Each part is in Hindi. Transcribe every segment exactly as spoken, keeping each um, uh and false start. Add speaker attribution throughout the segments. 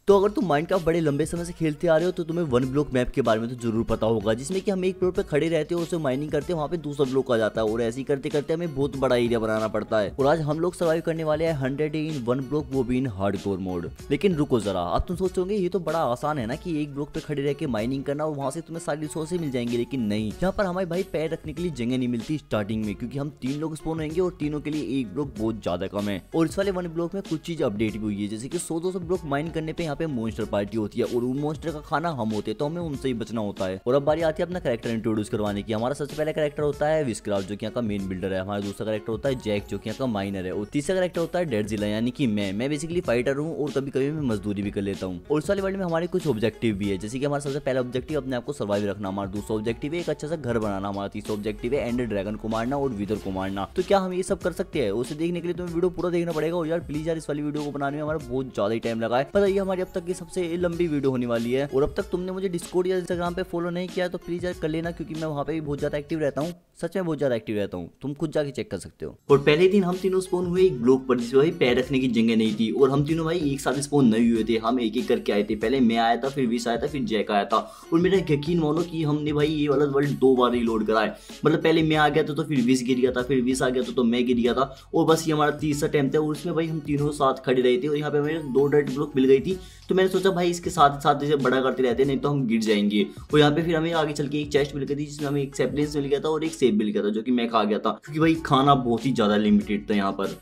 Speaker 1: तो अगर तुम माइनक्राफ्ट बड़े लंबे समय से खेलते आ रहे हो तो तुम्हें वन ब्लॉक मैप के बारे में तो जरूर पता होगा, जिसमें कि हम एक फ्लोर पे खड़े रहते हैं, उसे माइनिंग करते हैं, वहाँ पे दूसरा ब्लॉक आ जाता है और ऐसे ही करते करते हमें बहुत बड़ा एरिया बनाना पड़ता है। और आज हम लोग सर्वाइव करने वाले हैं हंड्रेड इन वन ब्लॉक, वो भी इन हार्डकोर मोड। लेकिन रुको जरा, अब तुम सोचोगे ये तो बड़ा आसान है ना कि एक ब्लॉक पे खड़े रह के माइनिंग करना और वहाँ से तुम्हें सारी रिसोर्सेज मिल जाएंगी। लेकिन नहीं, यहाँ पर हमारे भाई पैर रखने के लिए जगह नहीं मिलती स्टार्टिंग में, क्योंकि हम तीन लोग स्पॉन होंगे और तीनों के लिए एक ब्लॉक बहुत ज्यादा कम है। और इस वाले वन ब्लॉक में कुछ चीज अपडेट भी हुई है, जैसे कि सौ दो सौ ब्लॉक माइन करने पे यहाँ पे मॉन्स्टर पार्टी होती है और उन मॉन्स्टर का खाना हम होते हैं, तो हमें उनसे ही बचना होता है। और अब बारी आती है अपना कैरेक्टर इंट्रोड्यूस करवाने की। हमारा सबसे पहला कैरेक्टर होता है विस्क्राफ्ट, जो कि यहाँ का मेन बिल्डर है। हमारा दूसरा कैरेक्टर होता है जैक, जो कि यहाँ का माइनर है। और तीसरा कैरेक्टर होता है डेडजिला, यानी कि मैं मैं बेसिकली फाइटर हूँ और कभी कभी मैं मजदूरी भी कर लेता हूँ। और इस वाले वर्ल्ड में हमारे कुछ ऑब्जेक्टिव भी है, जैसे कि हमारा सबसे पहला ऑब्जेक्टिव अपने आप को सर्वाइव रखना, हमारा दूसरा ऑब्जेक्टिव है एक अच्छा सा घर बनाना, हमारा तीसरा ऑब्जेक्टिव है एंड ड्रैगन को मारना और विदर को मारना। तो क्या हम ये सब कर सकते हैं? उसे देखने के लिए तुम्हें वीडियो पूरा देखना पड़ेगा। और यार प्लीज यार, इस वाली वीडियो को बनाने में हमारा बहुत ज्यादा ही टाइम लगा है, पता ये हमारी अब तक की सबसे लंबी वीडियो होने वाली है। और अब तक तुमने मुझे डिस्कॉर्ड या इंस्टाग्राम पे फॉलो नहीं किया तो प्लीज यार कर लेना, क्योंकि मैं वहाँ पे भी बहुत ज्यादा एक्टिव रहता हूँ, सच में बहुत ज्यादा एक्टिव रहता हूँ, तुम खुद जाके चेक कर सकते हो। और पहले दिन हम तीनों स्पॉन हुए एक ब्लॉक पर, जिसमें भाई पैर रखने की जगह नहीं थी और हम तीनों भाई एक साथ स्पॉन नहीं हुए थे, हम एक एक करके आए थे। पहले मैं आया था, फिर विश आया था, फिर जैक आया था। और मेरा यकीन मानो कि हमने भाई ये वाला वर्ल्ड दो बार रिलोड करा है। मतलब पहले मैं आ गया था तो फिर विश गिर गया था, फिर विश आ गया था तो मैं गिर गया था, और बस ये हमारा तीसरा अटेम्प्ट है। और उसमें भाई हम तीनों साथ खड़े रहे थे और यहाँ पे हमें दो डेड ब्लॉक मिल गई थी। तो मैंने सोचा भाई इसके साथ साथ इसे बड़ा करते रहते, नहीं तो हम गिर जाएंगे। और यहाँ पे फिर हमें आगे चल के एक चेस्ट मिल गई थी, जिसमें हमें एक सैपलिंग्स मिल गया था और एक सेब मिल गया था, जो कि मैं खा गया था, क्योंकि भाई खाना बहुत ही ज्यादा लिमिटेड था यहाँ पर।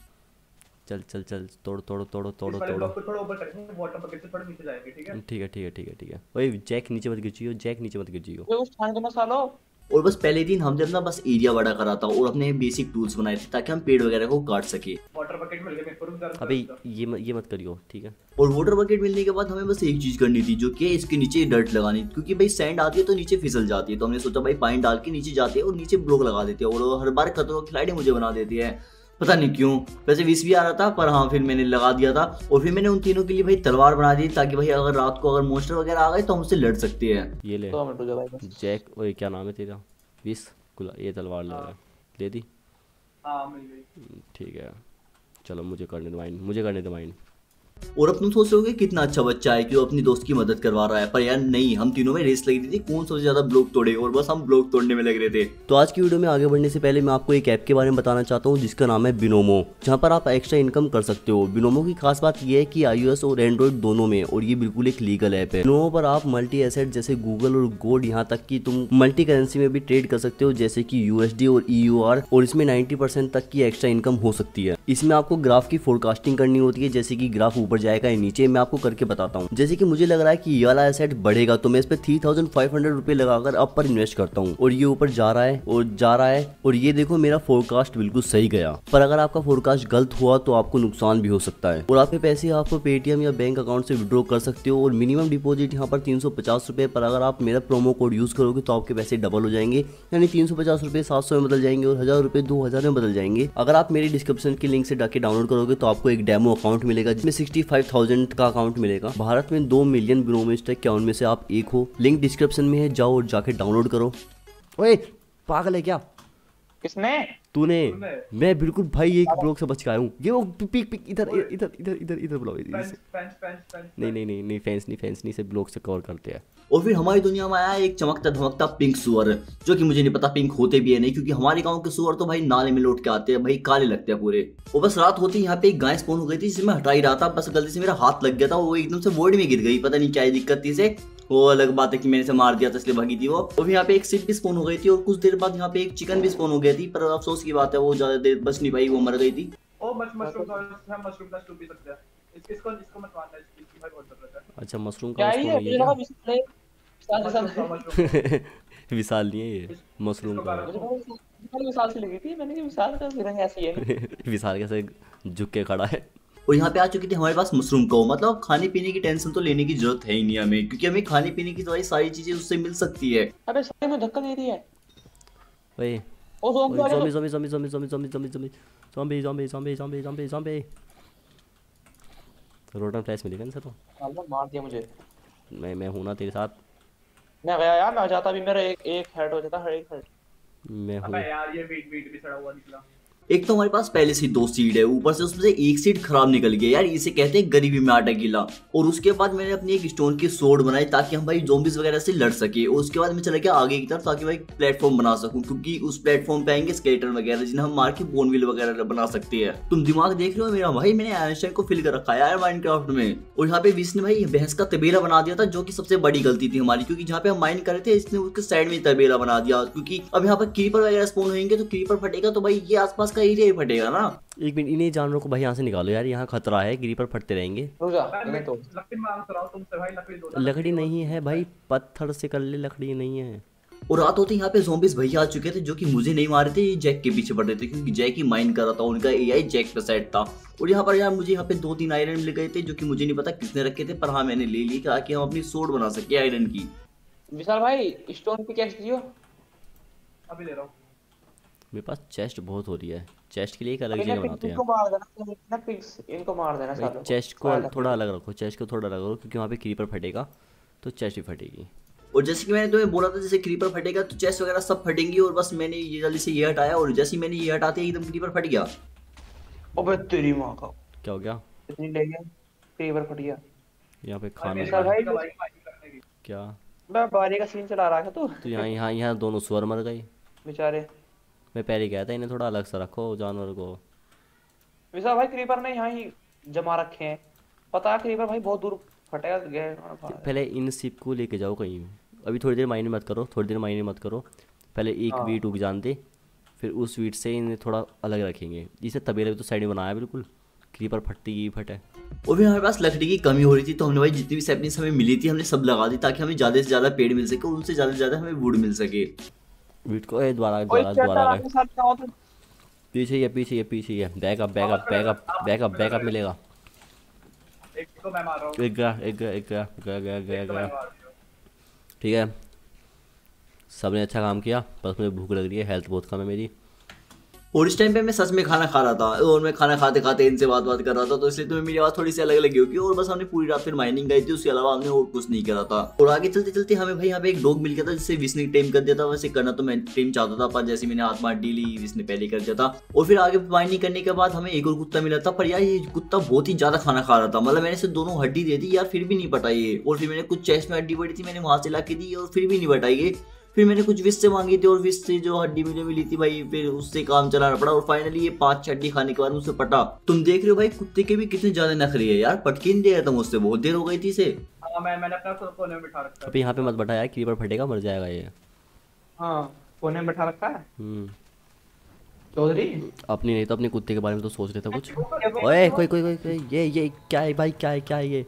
Speaker 1: चल चल चल तोड़ तोड़ तोड़ो तोड़ो तोड़ो।
Speaker 2: थोड़ा ऊपर करेंगे, वाटर बकेट से थोड़ा नीचे जाएंगे, ठीक है?
Speaker 1: ठीक है ठीक है ठीक है ठीक है। ओए जैक नीचे मत गिर, जैक नीचे मत गिर।
Speaker 2: ये उस खाने दो मसालो।
Speaker 1: और बस पहले दिन हमने अपना बस एरिया बड़ा करा था और अपने बेसिक टूल्स बनाए थे ताकि हम पेड़ वगैरह को काट सके।
Speaker 2: वाटर बकेट मिल गया मेरे को, रुक जा रुक जा,
Speaker 1: अबे
Speaker 2: रुक जा।
Speaker 1: ये मत, ये मत करियो, ठीक है। और वाटर बकेट मिलने के बाद हमें बस एक चीज करनी थी, जो कि है इसके नीचे डर्ट लगानी, क्योंकि भाई सैंड आती है तो नीचे फिसल जाती है। तो हमने सोचा भाई पानी डाल के नीचे जाते हैं और नीचे ब्लॉक लगा देते हैं, और हर बार खतरों खिलाड़ी मुझे बना देती है, पता नहीं क्यों। वैसे विश भी आ रहा था, पर हाँ फिर मैंने लगा दिया था। और फिर मैंने उन तीनों के लिए भाई तलवार बना दी, ताकि भाई अगर रात को अगर मॉन्स्टर वगैरह आ गए तो हम उससे लड़ सकते हैं। ये ले
Speaker 2: दो मिनट रुक जा भाई बस।
Speaker 1: जैक, ओए क्या नाम है तेरा? विश, ये तलवार ले
Speaker 2: हाँ
Speaker 1: ले दी।
Speaker 2: हाँ मिल गई।
Speaker 1: ठीक है, चलो मुझे करने दो माइंड, मुझे करने दो माइंड। और अब तुम सोच रहे हो कितना अच्छा बच्चा है कि वो अपनी दोस्त की मदद करवा रहा है, पर यार नहीं, हम तीनों में रेस लगी थी कौन सबसे ज्यादा ब्लॉक तोड़े, और बस हम ब्लॉक तोड़ने में लग रहे थे। तो आज की वीडियो में आगे बढ़ने से पहले मैं आपको एक ऐप के बारे में बताना चाहता हूँ, जिसका नाम है बिनोमो, जहाँ पर आप एक्स्ट्रा इनकम कर सकते हो। बिनोमो की खास बात यह है कि आईओएस और एंड्रॉइड दोनों में, और ये बिल्कुल एक लीगल ऐप है। बिनोमो पर आप मल्टी एसेट जैसे गूगल और गोल्ड, यहाँ तक कि तुम मल्टी करेंसी में भी ट्रेड कर सकते हो, जैसे कि यूएसडी और ईयूआर, और इसमें नाइन्टी परसेंट तक की एक्स्ट्रा इनकम हो सकती है। इसमें आपको ग्राफ की फोरकास्टिंग करनी होती है, जैसे कि ग्राफ ऊपर जाएगा या नीचे, मैं आपको करके बताता हूँ। जैसे कि मुझे लग रहा है कि ये वाला एसेट बढ़ेगा, तो मैं इस पे थ्री थाउजेंड फाइव हंड्रेड रुपए लगाकर अप पर इन्वेस्ट करता हूँ, और ये ऊपर जा रहा है और जा रहा है, और ये देखो मेरा फोरकास्ट बिल्कुल सही गया। पर अगर आपका फोरकास्ट गलत हुआ तो आपको नुकसान भी हो सकता है। और आपके पैसे आप पेटीएम या बैंक अकाउंट से विड्रॉ कर सकते हो, और मिनिमम डिपॉजिट यहाँ पर तीन सौ पचास रुपए, पर अगर आप मेरा प्रोमो कोड यूज करोगे तो आपके पैसे डबल हो जाएंगे, यानी तीन सौ पचास रुपए सात सौ में बदल जाएंगे और हजार रुपए दो हजार में बदल जाएंगे। अगर आप मेरी डिस्क्रिप्शन की लिंक से जाके डाउनलोड करोगे तो आपको एक डेमो अकाउंट मिलेगा, जिसमें सिक्सटी फाइव थाउजेंड का अकाउंट मिलेगा। भारत में दो मिलियन बिनोमो स्टैक, क्या उनमें से आप एक हो? लिंक डिस्क्रिप्शन में है, जाओ और जाके डाउनलोड करो। ओए पागल है क्या?
Speaker 2: किसने?
Speaker 1: तूने? मैं बिल्कुल भाई एक ब्लॉक से बच के आया हूँ। ये वो पिक पिक इधर इधर इधर इधर इधर बुलाओ। नहीं नहीं नहीं नहीं फैंस नहीं फैंस नहीं, से ब्लॉक से कवर करते हैं। और फिर हमारी दुनिया में आया एक चमकता धमकता पिंक सुअर, जो कि मुझे नहीं पता पिंक होते भी है नहीं, क्योंकि हमारे गांव के सुअर तो भाई नाले में लौट के आते हैं, भाई काले लगते हैं पूरे। और बस रात होती यहाँ पे एक गाय स्पॉन हो गई थी, जिसे मैं हटा ही रहा था, बस गलती से मेरा हाथ लग गया था, वो एकदम से वोर्ड में गिर गई, पता नहीं क्या दिक्कत थी इसे। वो अलग बात है कि मैंने इसे मार दिया था इसलिए भागी थी वो। और यहाँ पे एक सिप भी स्पॉन हो गई थी, और कुछ देर बाद यहाँ पे एक चिकन भी स्पॉन हो गई थी, पर अफसोस की बात है वो ज्यादा देर बच नहीं पाई, वो मर गई थी।
Speaker 2: ओ मश मशरूम का हम मशरूम का सूप पी सकते हैं। इसको इसको इसको मत मारना, इसकी भाई बहुत जरूरत है।
Speaker 1: अच्छा मशरूम का
Speaker 2: क्या है ये?
Speaker 1: मशरूम
Speaker 2: मुझे लगा विशाल है। विशाल विशाल
Speaker 1: विशाल नहीं है ये, मशरूम का है।
Speaker 2: विशाल विशाल से लगी थी, मैंने कहा विशाल का रंग ऐसी है।
Speaker 1: विशाल कैसे झुक के खड़ा है। और यहाँ पे आ चुकी थी हमारे पास मशरूम को, मतलब खाने पीने की टेंशन तो लेने की जरूरत है ही नहीं हमें, क्योंकि हमें खाने पीने की सारी सारी चीजें उससे मिल सकती है।
Speaker 2: अबे साले में धक्का दे रही है।
Speaker 1: ओए
Speaker 2: ओ zombie
Speaker 1: zombie zombie zombie zombie zombie zombie zombie zombie zombie zombie zombie zombie zombie. Rotten flash मिलेगा ना सर? तो
Speaker 2: अल्लाह मार दिया मुझे।
Speaker 1: मैं मैं हूं ना तेरे साथ।
Speaker 2: मैं गया यार, मैं जाता भी मेरा एक एक हेड हो जाता, हर एक हेड।
Speaker 1: मैं हूं।
Speaker 2: अबे यार ये वीट वीट भी सड़ा हुआ निकला।
Speaker 1: एक तो हमारे पास पहले से दो सीड है, ऊपर से उसमें से एक सीड खराब निकल गया यार, इसे कहते हैं गरीबी में आटा गीला। और उसके बाद मैंने अपनी एक स्टोन की सोर्ड बनाई ताकि हम भाई ज़ॉम्बीज वगैरह से लड़ सके। और उसके बाद मैं चला गया आगे की तरफ ताकि भाई प्लेटफॉर्म बना सकूं, क्योंकि उस प्लेटफॉर्म पे आएंगे स्केलेटन वगैरह जिन्हें हम मार के बोनविल वगैरह बना सकते हैं। तुम दिमाग देख रहे हो मेरा भाई, मैंने आइंस्टाइन को फिल कर रखा है यार माइनक्राफ्ट में। और यहाँ पे विश ने भाई भैंस का तबेला बना दिया था, जो कि सबसे बड़ी गलती थी हमारी, क्योंकि जहाँ पे हम माइन कर रहे थे इसने उसके साइड में तबेला बना दिया। क्योंकि अब यहाँ पर क्रीपर वगैरह स्पॉन होंगे तो क्रीपर फटेगा तो भाई ये आसपास का एरिया ही फटेगा ना।
Speaker 3: एक मिनट, इन्हीं जानवरों को भाई यहाँ से निकालो यार, यहाँ खतरा है, क्रीपर फटते रहेंगे।
Speaker 4: रुक जा,
Speaker 2: मैं
Speaker 4: इन्हें तोड़।
Speaker 2: लकड़ी मांग रहा हूँ तुमसे भाई, लकड़ी दो ना।
Speaker 3: लकड़ी नहीं है भाई, पत्थर से कर ले, लकड़ी नहीं है।
Speaker 1: और रात होते यहाँ पे ज़ॉम्बीज भैया आ चुके थे, जो कि मुझे नहीं मारे थे, ये जैक के पीछे पड़ रहे थे, क्योंकि जैक ही माइन कर रहा था, उनका एआई जैक पे सेट था। और यहाँ पर यार मुझे यहाँ पे दो तीन आयरन मिल गए थे, जो कि मुझे नहीं पता किसने रखे थे, पर हाँ मैंने ले ली ताकि हम अपनी सोर्ड बना सके आयरन की।
Speaker 4: विशाल भाई स्टोन की कैश दियो।
Speaker 2: अभी ले रहा हूँ।
Speaker 3: मेरे पास चेस्ट बहुत हो रही है, चेस्ट के लिए एक अलग
Speaker 4: अभी
Speaker 3: जगह
Speaker 4: ना
Speaker 3: बनाते
Speaker 4: पिग्स
Speaker 3: हैं।
Speaker 4: को मार देना, ना पिग्स इनको मार देना
Speaker 3: भाई
Speaker 4: सालों।
Speaker 3: चेस्ट को थोड़ा अलग रखो, चेस्ट को थोड़ा अलग रखो, क्योंकि वहाँ पे क्रीपर फटेगा तो चेस्ट भी फटेगी।
Speaker 1: और जैसे कि मैंने तुम्हें बोला था, जैसे क्रीपर फटेगा तो चेस्ट वगैरह सब फटेंगी। और बस मैंने ये जल्दी से ये हटाया, और जैसे ही मैंने ये हटाते एकदम क्रीपर फट गया।
Speaker 4: अबे तेरी माँ का,
Speaker 3: क्या हो गया?
Speaker 4: कितनी ले गया, क्रीपर फट गया।
Speaker 3: यहाँ पे
Speaker 2: भाई
Speaker 3: खाना
Speaker 2: मेरी
Speaker 4: विशाल
Speaker 3: है।
Speaker 4: भाई,
Speaker 2: भाई माइनिंग करने की।
Speaker 3: क्या?
Speaker 4: मैं बारी का सीन चला रहा था तू।
Speaker 3: तो यहाँ यहाँ यहाँ दोनों सुअर मर गई।
Speaker 4: बेचारे।
Speaker 3: मैं पहले कहा था इन्हें थोड़ा अलग सा रखो जानवर को।
Speaker 4: विशाल भाई क्रीपर ने यहाँ ही जमा रखे हैं, पता है क्रीपर भाई बहुत दूर फटेगा गए।
Speaker 3: पहले इन सिप को लेके जाओ कहीं, अभी थोड़ी देर माइनिंग मत करो, थोड़ी देर माइनिंग मत करो, पहले एक
Speaker 4: हाँ।
Speaker 3: वीट उग जान दे, फिर उस वीट से इन्हें थोड़ा अलग रखेंगे। इसे तबेले भी तो साइड में बनाया बिल्कुल, क्रीपर फटती की फटे।
Speaker 1: और फिर हमारे पास लकड़ी की कमी हो रही थी, तो हमने भाई जितनी भी सैपलिंग्स हमें मिली थी हमने सब लगा दी, ताकि हमें ज़्यादा से ज़्यादा पेड़ मिल सके और उनसे ज़्यादा से ज़्यादा हमें वुड मिल सके।
Speaker 3: वीट को ए द्वारा
Speaker 4: ओए
Speaker 3: द्वारा
Speaker 4: चैट
Speaker 3: द्वारा
Speaker 4: लगा
Speaker 3: गए,
Speaker 4: के साथ क्या होता है?
Speaker 3: पीछे ही है पीछे ही है पीछे ही है। Backup backup backup backup backup मिलेगा।
Speaker 2: एक को मैं मार रहा हूँ।
Speaker 3: एक गया एक गया एक गया गया गया गया
Speaker 2: एक को मैं
Speaker 3: गया
Speaker 2: मार रही हूँ।
Speaker 3: ठीक है, सबने अच्छा काम किया, बस मुझे भूख लग रही है, हेल्थ बहुत कम है मेरी।
Speaker 1: और इस टाइम पे मैं सच में खाना खा रहा था, और मैं खाना खाते खाते इनसे बात बात कर रहा था, तो इसलिए तुम्हें मेरी आवाज़ थोड़ी सी अलग लगी होगी। और बस हमने पूरी रात फिर माइनिंग गई थी, उसके अलावा हमने और कुछ नहीं करा था। और आगे चलते चलते हमें भाई यहाँ पे एक डॉग मिल गया था, जिससे विश ने टेम कर दिया था। वैसे करना तो मैं टेम चाहता था, पर जैसे मैंने हाथ मार डीली विश ने पहले कर दिया था। और फिर आगे माइनिंग करने के बाद हमें एक और कुत्ता मिला था, पर यार ये कुत्ता बहुत ही ज्यादा खाना खा रहा था। मतलब मैंने इसे दोनों हड्डी दे दी यार, फिर भी नहीं पटा ये। और फिर मैंने कुछ चेस्ट में हड्डी पड़ी थी, मैंने वहां से ला के दी और फिर भी नहीं पटाई ये। फिर मैंने कुछ विश से मांगी थी, और विश से जो हड्डी मुझे मिली थी भाई, फिर उससे काम चलाना पड़ा। और फाइनली ये पांच हड्डी खाने के बाद मुझसे पटा। तुम देख रहे हो भाई कुत्ते के भी कितने ज्यादा नखरे है यार, पटके नहीं दे रहा था मुझसे, बहुत देर हो गई थी इसे।
Speaker 2: हाँ मैं मैंने अपना को- कोने में बिठा रखा है।
Speaker 3: अभी यहाँ पे मत बटा यार, क्रीपर फटेगा मर जाएगा ये।
Speaker 4: हाँ कोने में बैठा रखा है
Speaker 3: हम्म
Speaker 4: चौधरी।
Speaker 3: अपनी नहीं तो अपने कुत्ते के बारे में तो सोच रहे थे कुछ। ओए कोई कोई कोई कोई ये ये क्या है भाई, क्या है क्या है ये?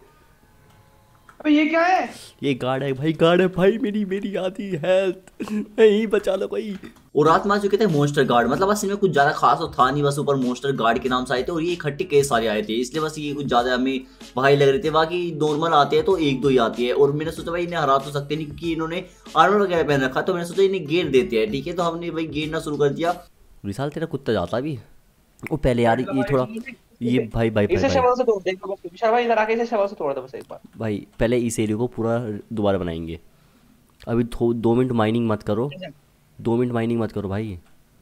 Speaker 4: अबे ये क्या है?
Speaker 3: ये गार्ड है भाई, गार्ड है भाई, मेरी मेरी आधी हेल्थ नहीं, बचा लो कोई।
Speaker 1: और रात में आ चुके थे मोस्टर गार्ड। मतलब बस इनमें कुछ ज्यादा खास तो था नहीं, बस ऊपर मोस्टर गार्ड के नाम से आए थे, और ये इकट्ठे केस सारे आए थे, इसलिए बस ये कुछ ज्यादा हमें भाई लग रहे थे। बाकी नॉर्मल आते हैं तो एक दो ही आती है। और मैंने सोचा भाई इन्हें हरा तो सकते नहीं, क्योंकि इन्होंने आर्मर वगैरह पहन रखा, तो मैंने सोचा इन्हें गेर देते हैं। ठीक है, तो हमने भाई गेरना शुरू कर दिया।
Speaker 3: विशाल तेरा कुत्ता जाता भी वो पहले यार, ये थोड़ा ये भाई भाई भाई
Speaker 4: इसे
Speaker 3: भाई
Speaker 4: शवल से तोड़ दे विशाल भाई, इधर आके इसे शवल से तोड़ दे बस एक बार।
Speaker 3: भाई पहले इस एरिया को पूरा दोबारा बनाएंगे। अभी थो- दो मिनट माइनिंग मत करो, दो मिनट माइनिंग मत करो भाई,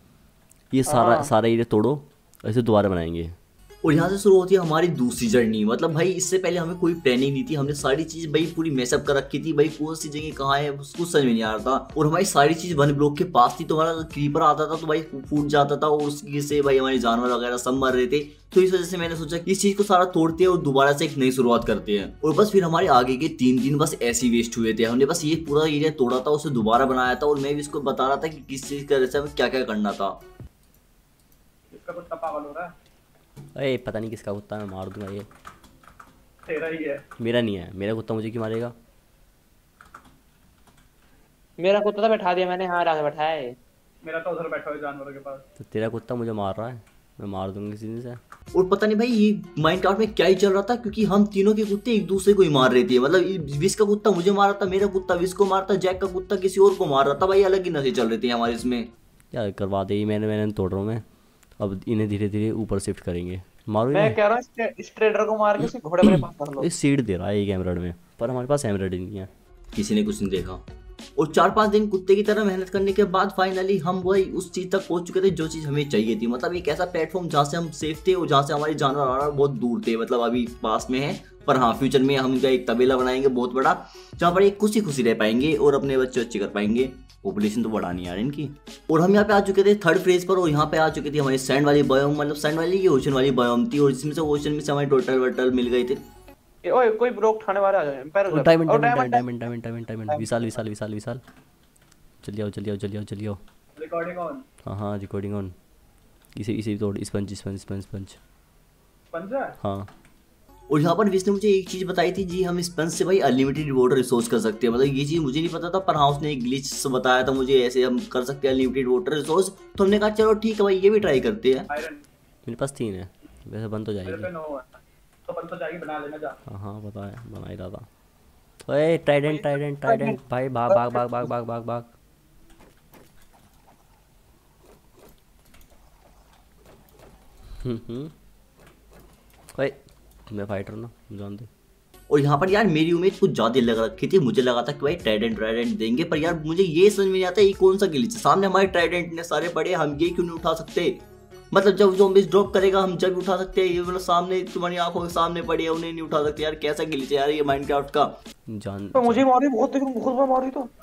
Speaker 3: ये सारा
Speaker 4: हाँ।
Speaker 3: सारा एरिया तोड़ो, ऐसे दोबारा बनाएंगे।
Speaker 1: और यहाँ से शुरू होती है हमारी दूसरी जर्नी। मतलब भाई इससे पहले हमें कोई प्लानिंग नहीं थी, हमने सारी चीज भाई पूरी मैसअप कर रखी थी। भाई कौन सी जगह कहाँ है उसको समझ में नहीं आ रहा था, और हमारी सारी चीज वन ब्लॉक के पास थी। तो हमारा क्रीपर आता था तो भाई फूट जाता था, और उसकी से भाई हमारे जानवर वगैरह सब मर रहे थे। तो इस वजह से मैंने सोचा कि इस चीज को सारा तोड़ते हैं और दोबारा से एक नई शुरुआत करते हैं। और बस फिर हमारे आगे के तीन दिन बस ऐसे ही वेस्ट हुए थे। हमने बस ये पूरा एरिया तोड़ा था, उसे दोबारा बनाया था, और मैं भी इसको बता रहा था कि किस चीज का जैसे हमें क्या क्या करना था।
Speaker 2: इसका कुत्ता पागल हो रहा है।
Speaker 3: अरे पता नहीं किसका कुत्ता है, मैं मार दूंगा ये।
Speaker 2: तेरा ही है।
Speaker 3: मेरा नहीं है, मेरा कुत्ता मुझे क्यों मारेगा?
Speaker 4: मेरा कुत्ता तो बैठा दिया मैंने, हाँ लाके बैठाया है।
Speaker 2: मेरा तो उधर बैठा हुआ है जानवरों के पास।
Speaker 3: तो तेरा कुत्ता मुझे मार रहा है, मैं मार दूंगा किसी दिन से।
Speaker 1: और पता नहीं भाई ये माइनक्राफ्ट में क्या ही चल रहा था, क्योंकि हम तीनों के कुत्ते एक दूसरे को ही मार रहे थे। मतलब विश का कुत्ता मुझे मार रहा था, मेरा कुत्ता विश को मारता, जैक का कुत्ता किसी और को मार रहा था। भाई अलग ही नशे चल रहे थे हमारे इसमें।
Speaker 3: यार करवा दे, मैंने मैंने तोड़ रहा हूँ मैं, अब इन्हें धीरे धीरे ऊपर शिफ्ट करेंगे। मारो
Speaker 4: मैं
Speaker 3: इन्हें।
Speaker 4: कह रहा हूँ इस ट्रेडर को मार के उसे घोड़े पर पास कर लो।
Speaker 3: ये सीड दे रहा है एक एमराल्ड में, पर हमारे पास एमराल्ड नहीं है।
Speaker 1: किसी ने कुछ नहीं देखा। और चार पांच दिन कुत्ते की तरह मेहनत करने के बाद फाइनली हम वही उस चीज तक पहुंच चुके थे जो चीज हमें चाहिए थी। मतलब एक ऐसा प्लेटफॉर्म जहाँ से हम सेफ थे और जहाँ से हमारे जानवर आ बहुत दूर थे। मतलब अभी पास में है, पर हाँ फ्यूचर में हम इनका एक तबेला बनाएंगे बहुत बड़ा, जहाँ पर एक खुशी खुशी रह पाएंगे और अपने बच्चे अच्छे कर पाएंगे। पॉपुलेशन तो बढ़ानी यार इनकी। और हम यहाँ पे आ चुके थे थर्ड फेज पर, और यहाँ पे आ चुकी थी हमारी सैंड वाली बायोम, मतलब सैंड वाली की ओशन वाली बायोम थी, और जिसमें से ओशन में से हमारे टोटल वटल मिल गए थे।
Speaker 4: ओए कोई ब्रोक उठाने वाले आ जाए पैर
Speaker 3: diamond diamond diamond diamond diamond diamond Vishal Vishal Vishal Vishal चलिए आओ चलिए आओ चलिए आओ चलिए आओ।
Speaker 2: Recording on.
Speaker 3: हाँ हाँ रिकॉर्डिंग ऑन। इसे इसे तोड़ स्पंज स्पंज स्पंज स्पंज
Speaker 2: पंजा।
Speaker 3: हाँ।
Speaker 1: और यहाँ पर विष्णु ने मुझे एक चीज बताई थी जी, हम स्पंज से भाई अनलिमिटेड वाटर रिसोर्स कर सकते हैं। मतलब ये चीज मुझे नहीं पता था, पर हाँ उसने एक ग्लिच बताया था मुझे, ऐसे हम कर सकते हैं अनलिमिटेड वाटर रिसोर्स। तो हमने कहा चलो ठीक है भाई ये भी ट्राई करते हैं।
Speaker 2: आयरन
Speaker 3: मेरे पास तीन है, वैसे बन तो
Speaker 2: मेरे पे
Speaker 3: जाएगी।
Speaker 2: नो है तो बन तो जाएगी, बना लेना जा।
Speaker 3: हाँ हाँ पता है, बना ही रहा था। ओए ट्राइडेंट ट्राइडेंट ट्राइडेंट भाई भाग भाग भाग भाग भाग भाग भाग। हम्म हम्म ओए मैं फाइटर ना जान दे।
Speaker 1: और यहाँ पर यार मेरी उम्मीद कुछ ज्यादा लग रखी थी, मुझे लगा था कि भाई ट्राइडेंट ट्राइडेंट देंगे, पर यार मुझे ये समझ में नहीं आता ये कौन सा ग्लिच है। सामने हमारे ट्राइडेंट ने सारे पड़े, हम ये क्यों नहीं उठा सकते? मतलब जब ज़ॉम्बीज़ ड्रॉप करेगा हम जब उठा सकते हैं, ये मतलब सामने तुम्हारी आंखों के सामने पड़ी है उन्हें नहीं उठा सकते। यार कैसा ग्लिच है यार ये माइनक्राफ्ट का।
Speaker 3: जान
Speaker 4: तो मुझे मारी बहुत, लेकिन बहुत बार मारी तो।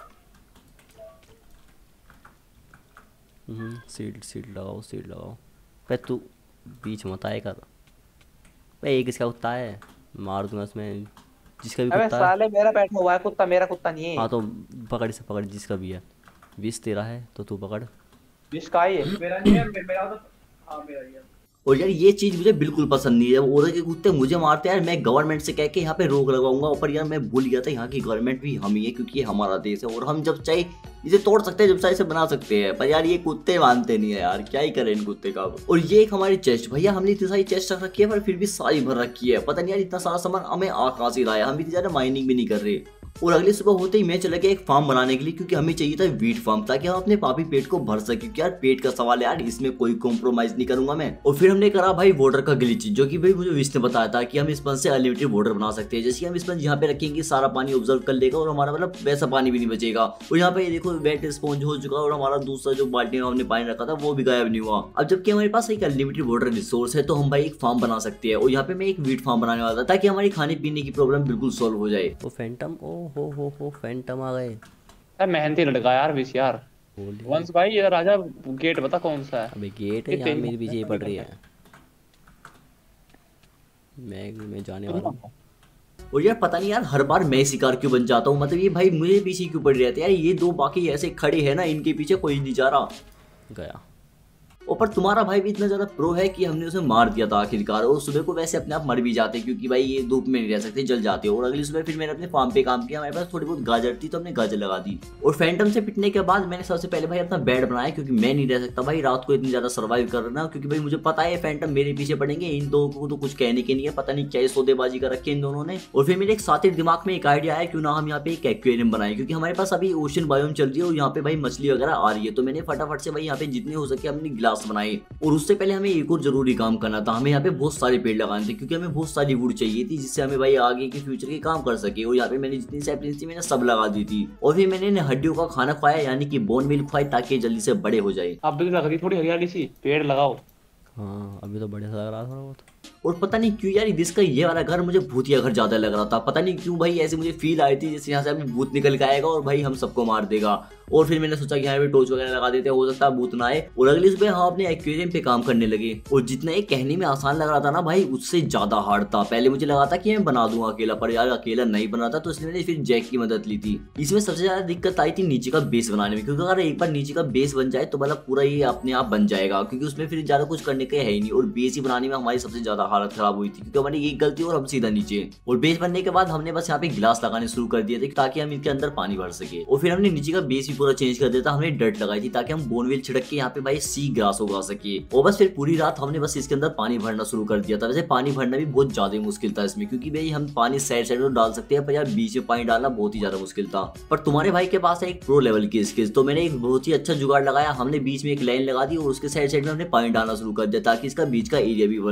Speaker 3: हम्म सीट सीट लगाओ सीट लगाओ। पे तू बीच मत आए कर। पे एक इसका कुत्ता है, मार दूंगा उसमें जिसका भी
Speaker 4: अबे
Speaker 3: कुत्ता है।
Speaker 4: साले मेरा बैठा हुआ है कुत्ता, मेरा कुत्ता नहीं है।
Speaker 3: हाँ तो पकड़ से पकड़ जिसका भी है। विष तेरा है तो तू पकड़।
Speaker 4: जिसका ही है
Speaker 2: मेरा नहीं है, मे- मेरा तो हाँ मेरा ही है।
Speaker 1: और यार ये चीज मुझे बिल्कुल पसंद नहीं है, जब उधर के कुत्ते मुझे मारते हैं यार, मैं गवर्नमेंट से कह के यहाँ पे रोक लगाऊंगा। ऊपर यार मैं भूल गया था यहाँ की गवर्नमेंट भी हम ही है, क्योंकि ये हमारा देश है और हम जब चाहे इसे तोड़ सकते हैं, जब चाहे इसे बना सकते हैं। पर यार ये कुत्ते मानते नहीं है यार, क्या ही करें इन कुत्ते का। और ये एक हमारी चेस्ट, भैया हमने इतनी सारी चेस्ट रख रखी है पर फिर भी सारी भर रखी है। पता नहीं यार इतना सारा सामान हमें आकाश ही रहा है, हम इतनी ज्यादा माइनिंग भी नहीं कर रहे। और अगली सुबह होते ही मैं चला गया एक फार्म बनाने के लिए, क्योंकि हमें चाहिए था वीट फार्म, ताकि हम अपने पापी पेट को भर सके। क्योंकि यार पेट का सवाल है यार, इसमें कोई कॉम्प्रोमाइज नहीं करूंगा मैं। और फिर हमने करा भाई वाटर का ग्लिच, जो कि भाई मुझे विश ने बताया था कि हम स्पंज से अनलिमिटेड वाटर बना सकते हैं। जैसे हम स्पंज यहाँ पे रखेंगे सारा पानी ऑब्जर्व कर लेगा और हमारा मतलब वैसा पानी भी नहीं बचेगा। और यहाँ पे ये देखो वेट स्पॉन्ज हो चुका और हमारा दूसरा जो बाल्टी में हमने पानी रखा था वो भी गायब नहीं हुआ। अब जबकि हमारे पास एक अनलिमिटेड वाटर रिसोर्स है तो हम भाई एक फार्म बना सकते हैं। और यहाँ पे मैं एक वीट फार्म बनाने वाला था ताकि हमारी खाने पीने की प्रॉब्लम बिल्कुल सॉल्व हो जाए।
Speaker 3: वो फैंटम ओ हो हो हो फैंटम आ गए।
Speaker 4: अरे मेहनती लड़का यार विश यार।
Speaker 3: बोल
Speaker 4: वंश भाई ये राजा गेट बता कौन सा है?
Speaker 3: अबे गेट है
Speaker 4: कितने
Speaker 3: यहाँ मेरे पीछे ही पड़ रही है। मैं मैं जाने वाला हूँ।
Speaker 1: और यार पता नहीं यार हर बार मैं शिकार क्यों बन जाता हूँ, मतलब ये भाई मुझे पीछे क्यों पड़ रहे थे यार। ये दो बाकी ऐसे खड़े हैं ना, इनके पीछे कोई नहीं जा रहा।
Speaker 3: गया
Speaker 1: ऊपर तुम्हारा भाई भी इतना ज्यादा प्रो है कि हमने उसे मार दिया था आखिरकार। और सुबह को वैसे अपने आप मर भी जाते क्योंकि भाई ये धूप में नहीं रह सकते, जल जाते। और अगली सुबह फिर मैंने अपने फार्म पे काम किया, हमारे पास थोड़ी बहुत गाजर थी तो हमने गाजर लगा दी। और फैंटम से पिटने के बाद मैंने सबसे पहले भाई अपना बेड बनाया, क्योंकि मैं नहीं रह सकता भाई रात को इतनी ज्यादा सर्वाइव करना। क्योंकि भाई मुझे पता है फैंटम मेरे पीछे पड़ेंगे, इन दो को तो कुछ कहने के नहीं है, पता नहीं क्या सौदेबाजी कर रखी है इन दोनों ने। और फिर मेरे एक साथी दिमाग में एक आइडिया आया, क्यों ना हम यहाँ पे एक एक्वेरियम बनाए, क्योंकि हमारे पास अभी ओशन बायोम चल रही है और यहाँ पे भाई मछली वगैरह आ रही है। तो मैंने फटाफट से भाई यहाँ पे जितने हो सके हमने गिलास बनाए। और उससे पहले हमें एक और जरूरी काम करना था, हमें यहाँ पे बहुत सारे पेड़ लगाने थे, क्योंकि हमें बहुत सारी वुड चाहिए थी जिससे हमें भाई आगे के फ्यूचर के काम कर सके। और यहाँ पे मैंने जितनी सैपलिंग्स थी मैंने सब लगा दी थी। और फिर मैंने इन्हें हड्डियों का खाना खाया, यानी कि बोन मिल खुआई, ताकि जल्दी से बड़े हो जाए।
Speaker 4: अब भी लग रही थोड़ी हरियाली सी, पेड़ लगाओ।
Speaker 3: हाँ अभी तो बढ़िया सा लग रहा था वो तो।
Speaker 1: और पता नहीं क्यों यार इसका ये वाला घर मुझे भूतिया घर ज्यादा लग रहा था। पता नहीं क्यों भाई ऐसे मुझे फील आई थी जैसे यहाँ से अभी भूत निकल के आएगा और भाई हम सबको मार देगा। और फिर मैंने सोचा कि यहाँ पे टॉर्च वगैरह लगा देते हैं, हो सकता है भूत ना आए। और अगली सुबह हम अपने एक्वेरियम पे काम करने लगे। और जितना ये कहने में आसान लग रहा था ना भाई, उससे ज्यादा हार्ड था। पहले मुझे लगा था कि मैं बना दूंगा अकेला, पर यार अकेला नहीं बना था, तो इसलिए मैंने फिर जैक की मदद ली थी। इसमें सबसे ज्यादा दिक्कत आई थी नीचे का बेस बनाने में, क्योंकि अगर एक बार नीचे का बेस बन जाए तो मतलब पूरा ये अपने आप बन जाएगा, क्योंकि उसमें फिर ज्यादा कुछ करने का है ही नहीं। और बेस ही बनाने में हमारी सबसे ज्यादा हालत खराब हुई थी, क्योंकि हमारी एक गलती और हम सीधा नीचे। और बेस बनने के बाद हमने बस यहाँ पे गिलास लगाने शुरू कर दिए थे ताकि हम इसके अंदर पानी भर सके। और फिर हमने नीचे का बेस भी पूरा चेंज कर दिया था, हमने डर्ट लगाई थी ताकि हम बोनवेल छिड़क के यहाँ पे भाई सी ग्रास उगा सके। और बस फिर पूरी रात हमने बस इसके अंदर पानी भरना शुरू कर दिया था। वैसे पानी भरना भी बहुत ज्यादा मुश्किल था इसमें, क्योंकि भाई हम पानी साइड साइड में डाल सकते हैं, पर यार बीच में पानी डालना बहुत ही ज्यादा मुश्किल था। पर तुम्हारे भाई के पास है एक प्रो लेवल की स्किल्स, तो मैंने एक बहुत ही अच्छा जुगाड़ लगाया। हमने बीच में एक लाइन लगा दी और उसके साइड साइड में हमने पानी डालना शुरू कर दिया ताकि इसका बीच का एरिया भी बढ़ जाए।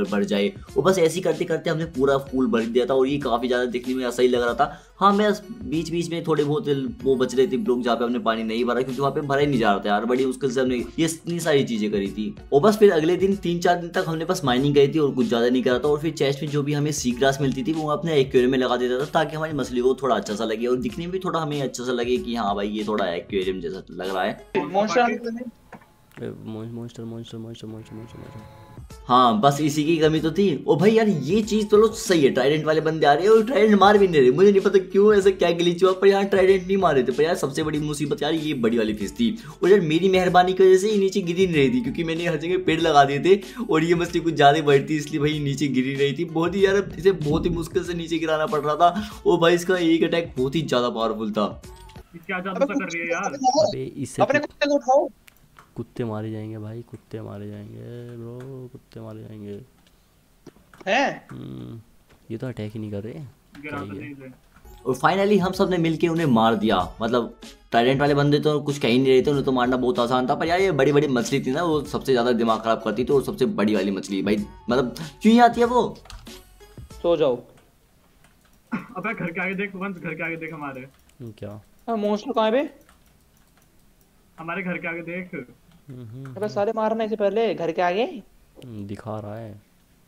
Speaker 1: जाए। और बस ऐसे ही करते करते हमने पूरा फूल भर दिया था और ये काफी ज्यादा दिखने में ऐसा ही लग रहा था। हाँ मैं बीच बीच में थोड़े बहुत वो बच रहे थे ब्लॉक जहाँ पे हमने पानी नहीं भरा, क्योंकि वहाँ पे भरा ही नहीं जा रहा था यार, बड़ी मुश्किल से हमने ये इतनी सारी चीजें करी थी। और बस फिर अगले दिन तीन चार दिन तक हमने बस माइनिंग करी थी और कुछ ज्यादा नहीं करा था। और फिर चेस्ट में जो भी हमें सी ग्रास मिलती थी वो अपने एक्वेरियम में लगा देता था, ताकि हमारी मछली को थोड़ा अच्छा सा लगे और दिखने में भी थोड़ा हमें अच्छा सा लगे कि हाँ भाई ये थोड़ा एक्वेरियम जैसा लग रहा है।
Speaker 4: Monster
Speaker 3: monster monster monster monster monster
Speaker 1: हाँ बस इसी की कमी तो थी। और भाई यार ये चीज तो लो सही है, ट्राइडेंट वाले बंदे आ रहे हैं और ट्राइडेंट मार भी नहीं रहे, मुझे नहीं पता क्यों ऐसा क्या ग्लिच हुआ, पर यार ट्राइडेंट नहीं मार रहे थे। पर यार सबसे बड़ी मुसीबत यार ये बड़ी वाली फिश थी, और यार मेरी मेहरबानी की वजह से ये नीचे गिरी नहीं रही थी, क्योंकि मैंने हर जगह पेड़ लगा दिए थे और ये मछली कुछ ज्यादा बड़ी थी, इसलिए भाई नीचे गिरी रही थी। बहुत ही यार इसे बहुत ही मुश्किल से नीचे गिराना पड़ रहा था। और भाई इसका एक अटैक बहुत ही ज्यादा पावरफुल था।
Speaker 2: क्या जादू सा कर रही है यार।
Speaker 3: अबे इससे
Speaker 4: अपने
Speaker 3: तो
Speaker 4: कुत्ते को उठाओ।
Speaker 3: कुत्ते मारे जाएंगे भाई, कुत्ते मारे जाएंगे ब्रो, कुत्ते मारे जाएंगे।
Speaker 4: हैं
Speaker 3: हम्म, ये तो अटैक ही नहीं कर रहे।
Speaker 2: गिरा
Speaker 3: क्या
Speaker 2: तो
Speaker 3: ही है?
Speaker 2: नहीं थे।
Speaker 1: और फाइनली हम सब ने मिलके उन्हें मार दिया। मतलब टाइडेंट वाले बंदे तो कुछ कह ही नहीं रहे थे, उन्हें तो मारना बहुत आसान था। पर यार ये बड़ी बड़ी मछली थी ना, वो सबसे ज्यादा दिमाग खराब करती थी। और सबसे बड़ी वाली मछली भाई मतलब क्यों ही आती है वो।
Speaker 4: सो जाओ।
Speaker 2: अबे घर के आगे देख वंश, घर के आगे देख हमारे
Speaker 3: हम्म, क्या
Speaker 4: हाँ मॉन्स्टर कहाँ है बे?
Speaker 2: हमारे घर के आगे देख।
Speaker 3: हम्म, हम्म,
Speaker 4: अबे सारे मारने से पहले घर के आगे।
Speaker 3: हम्म, दिखा रहा है।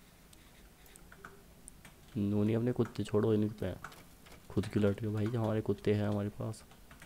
Speaker 3: नूनी अपने कुत्ते छोड़ो इन पे, खुद की लट के भाई, हमारे कुत्ते हैं हमारे पास।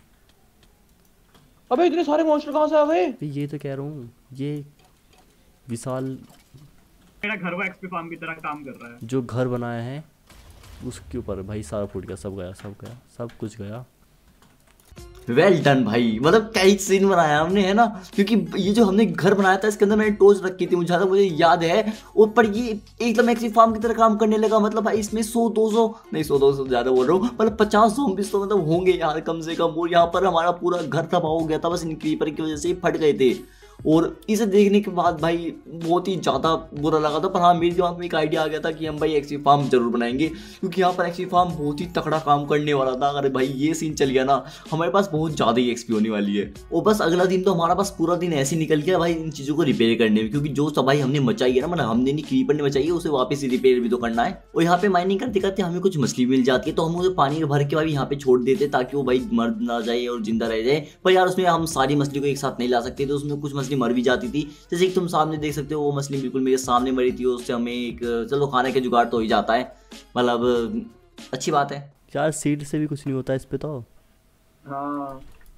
Speaker 4: अबे इतने सारे मॉन्स्टर कहाँ से आ गए?
Speaker 3: तो ये तो कह रहा हूँ, ये विशाल
Speaker 2: मेरा घर वो एक्सपी फार्म की तरह काम कर रहा है।
Speaker 3: जो घर बनाया है उसके ऊपर भाई सारा फूट गया, सब गया, सब गया, सब कुछ गया।
Speaker 1: वेल डन भाई, मतलब कई सीन बनाया हमने है ना, क्योंकि ये जो हमने घर बनाया था इसके अंदर मैंने टॉर्च रखी थी, मुझे ज्यादा मुझे याद है। और पर ये एकदम एक्सी फार्म की तरह काम करने लगा। मतलब भाई इसमें सौ दो सौ नहीं सौ दो सौ ज्यादा बोल रहा हूँ, मतलब पचास ज़ॉम्बीज़ तो मतलब होंगे यार कम से कम। और यहाँ पर हमारा पूरा घर तबाह हो गया था बस इन क्रीपर की वजह से ही फट गए थे। और इसे देखने के बाद भाई बहुत ही ज़्यादा बुरा लगा था। पर हाँ मेरे दिमाग में एक आइडिया आ गया था कि हम भाई एक्सी फार्म जरूर बनाएंगे, क्योंकि यहाँ पर एक्सी फार्म बहुत ही तकड़ा काम करने वाला था। अगर भाई ये सीन चल गया ना, हमारे पास बहुत ज़्यादा ही एक्सपी होने वाली है। और बस अगला दिन तो हमारा बस पूरा दिन ऐसे निकल गया भाई इन चीज़ों को रिपेयर करने में, क्योंकि जो तबाही हमने मचाई है ना, मतलब हमने नहीं क्रीपर ने मचाई है, उसे वापस ही रिपेयर भी तो करना है। और यहाँ पे माइनिंग करते करते हमें कुछ मछली मिल जाती है, तो हम उसे पानी में भर के भाई यहाँ पे छोड़ देते ताकि वो भाई मर ना जाए और जिंदा रह जाए। पर यार उसमें हम सारी मछली को एक साथ नहीं ला सकते, तो उसमें कुछ मछली मर भी जाती थी। जैसे कि तुम सामने देख सकते हो वो मछली बिल्कुल मेरे सामने मरी थी, उससे हमें एक चलो खाने के जुगाड़ तो हो ही जाता है, मतलब अच्छी बात है।
Speaker 3: यार सीड से भी कुछ नहीं होता इस पे तो।
Speaker 2: हाँ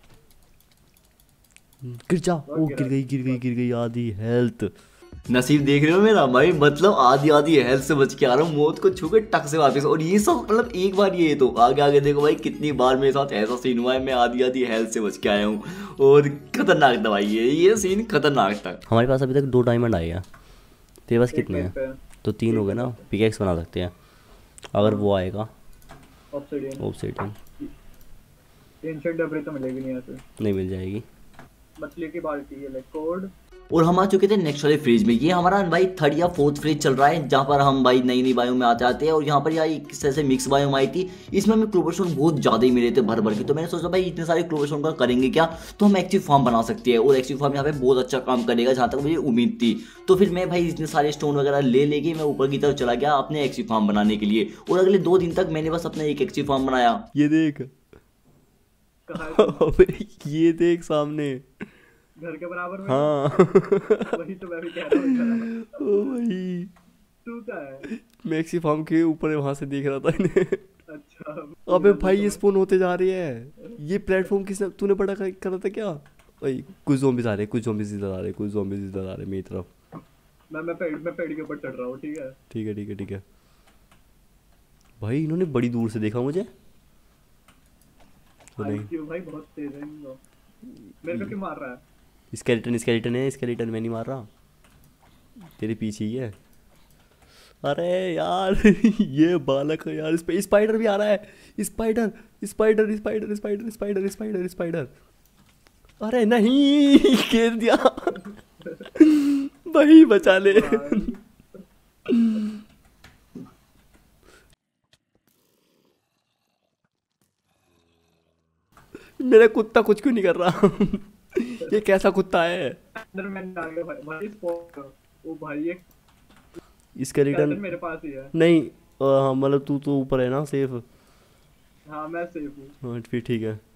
Speaker 3: गिर जा, ओ गिर गई गिर गई गिर गई आधी हेल्थ।
Speaker 1: नसीब देख रहे हो मेरा भाई, मतलब आधी आधी हेल्थ से बच के आ रहा हूँ, मौत को छू के टक से वापस। और ये सब मतलब एक बार ये तो आगे आगे देखो भाई कितनी बार मेरे साथ ऐसा सीन हुआ है, मैं आधी आधी हेल्थ से बच के आया हूँ। और खतरनाक था भाई ये ये सीन खतरनाक था।
Speaker 3: हमारे पास अभी तक दो डायमंड आए हैं, तेरे पास कितने हैं?
Speaker 2: पे
Speaker 3: तो तीन हो गए ना, पिकेक्स बना सकते हैं अगर वो आएगा।
Speaker 2: ऑब्सिडियन
Speaker 3: ऑब्सिडियन
Speaker 2: एंशिएंट डेब्रिस तो मिलेगी नहीं ऐसे।
Speaker 3: नहीं मिल जाएगी।
Speaker 2: मछली की बाल्टी है लाइक कोड।
Speaker 1: और हम आ चुके थे नेक्स्ट वाले फ्रिज में। ये हमारा भाई थर्ड या फोर्थ फ्रिज चल रहा है, जहाँ पर हम भाई नई नई बायो में आते आते हैं। और यहाँ पर यार किस तरह से मिक्स बायो आई थी, इसमें हमें क्लोबरस्टोन बहुत ज़्यादा ही मिले थे भर भर के। तो मैंने सोचा भाई इतने सारे क्लोबरस्टोन का करेंगे क्या, तो हम एक्टिव फार्म बना सकते हैं। और एक्टिव फार्म यहाँ पे बहुत अच्छा काम करेगा जहाँ तक मुझे उम्मीद थी। तो फिर मैं भाई इतने सारे स्टोन वगैरह ले लेके मैं ऊपर की तरफ चला गया अपने एक्टिव फार्म बनाने के लिए। और अगले दो दिन तक मैंने बस अपना एक एक्टिव फार्म बनाया।
Speaker 3: ये देख अबे ये देख सामने
Speaker 2: घर के बराबर में।
Speaker 3: हाँ
Speaker 2: वही तो मैं भी कह रहा हूँ।
Speaker 3: ओ भाई
Speaker 2: तू क्या है?
Speaker 3: मैक्सी फार्म के ऊपर वहां से देख रहा था इन्हें।
Speaker 2: अच्छा
Speaker 3: अबे भाई ये स्पून होते जा रही है। ये प्लेटफॉर्म किसने तूने पढ़ा कर रहा था क्या? भाई कुछ ज़ॉम्बीज़ आ रहे, कुछ ज़ॉम्बीज़ इधर आ रहे, कुछ ज़ॉम्बीज़ इधर आ रहे मेरी तरफ।
Speaker 2: मैं मैं पेड़ मैं पेड़ के ऊपर चढ़ रहा हूँ। ठीक है
Speaker 3: ठीक है ठीक है ठीक है भाई इन्होंने बड़ी दूर से देखा मुझे। तो नहीं
Speaker 2: क्यों भाई बहुत तेज है इन लोग। मेरे को क्यों मार रहा है?
Speaker 3: स्केलेटन स्केलेटन है, स्केलेटन मैं नहीं मार रहा, तेरे पीछे ही है। अरे यार ये बालक है यार, इस पे स्पाइडर भी आ रहा है। Spider spider spider spider spider spider spider अरे नहीं घेर दिया भाई बचा ले। मेरा कुत्ता कुछ क्यों नहीं कर रहा ये कैसा कुत्ता है?
Speaker 2: अंदर मैंने आ गया भाई भाई स्पॉट। ओ भाई ये
Speaker 3: स्केलेटन
Speaker 2: Skeleton मेरे पास ही है।
Speaker 3: नहीं अ, हाँ मतलब तू तो ऊपर है ना सेफ।
Speaker 2: हाँ मैं सेफ हूँ।
Speaker 3: हाँ फिर ठीक है।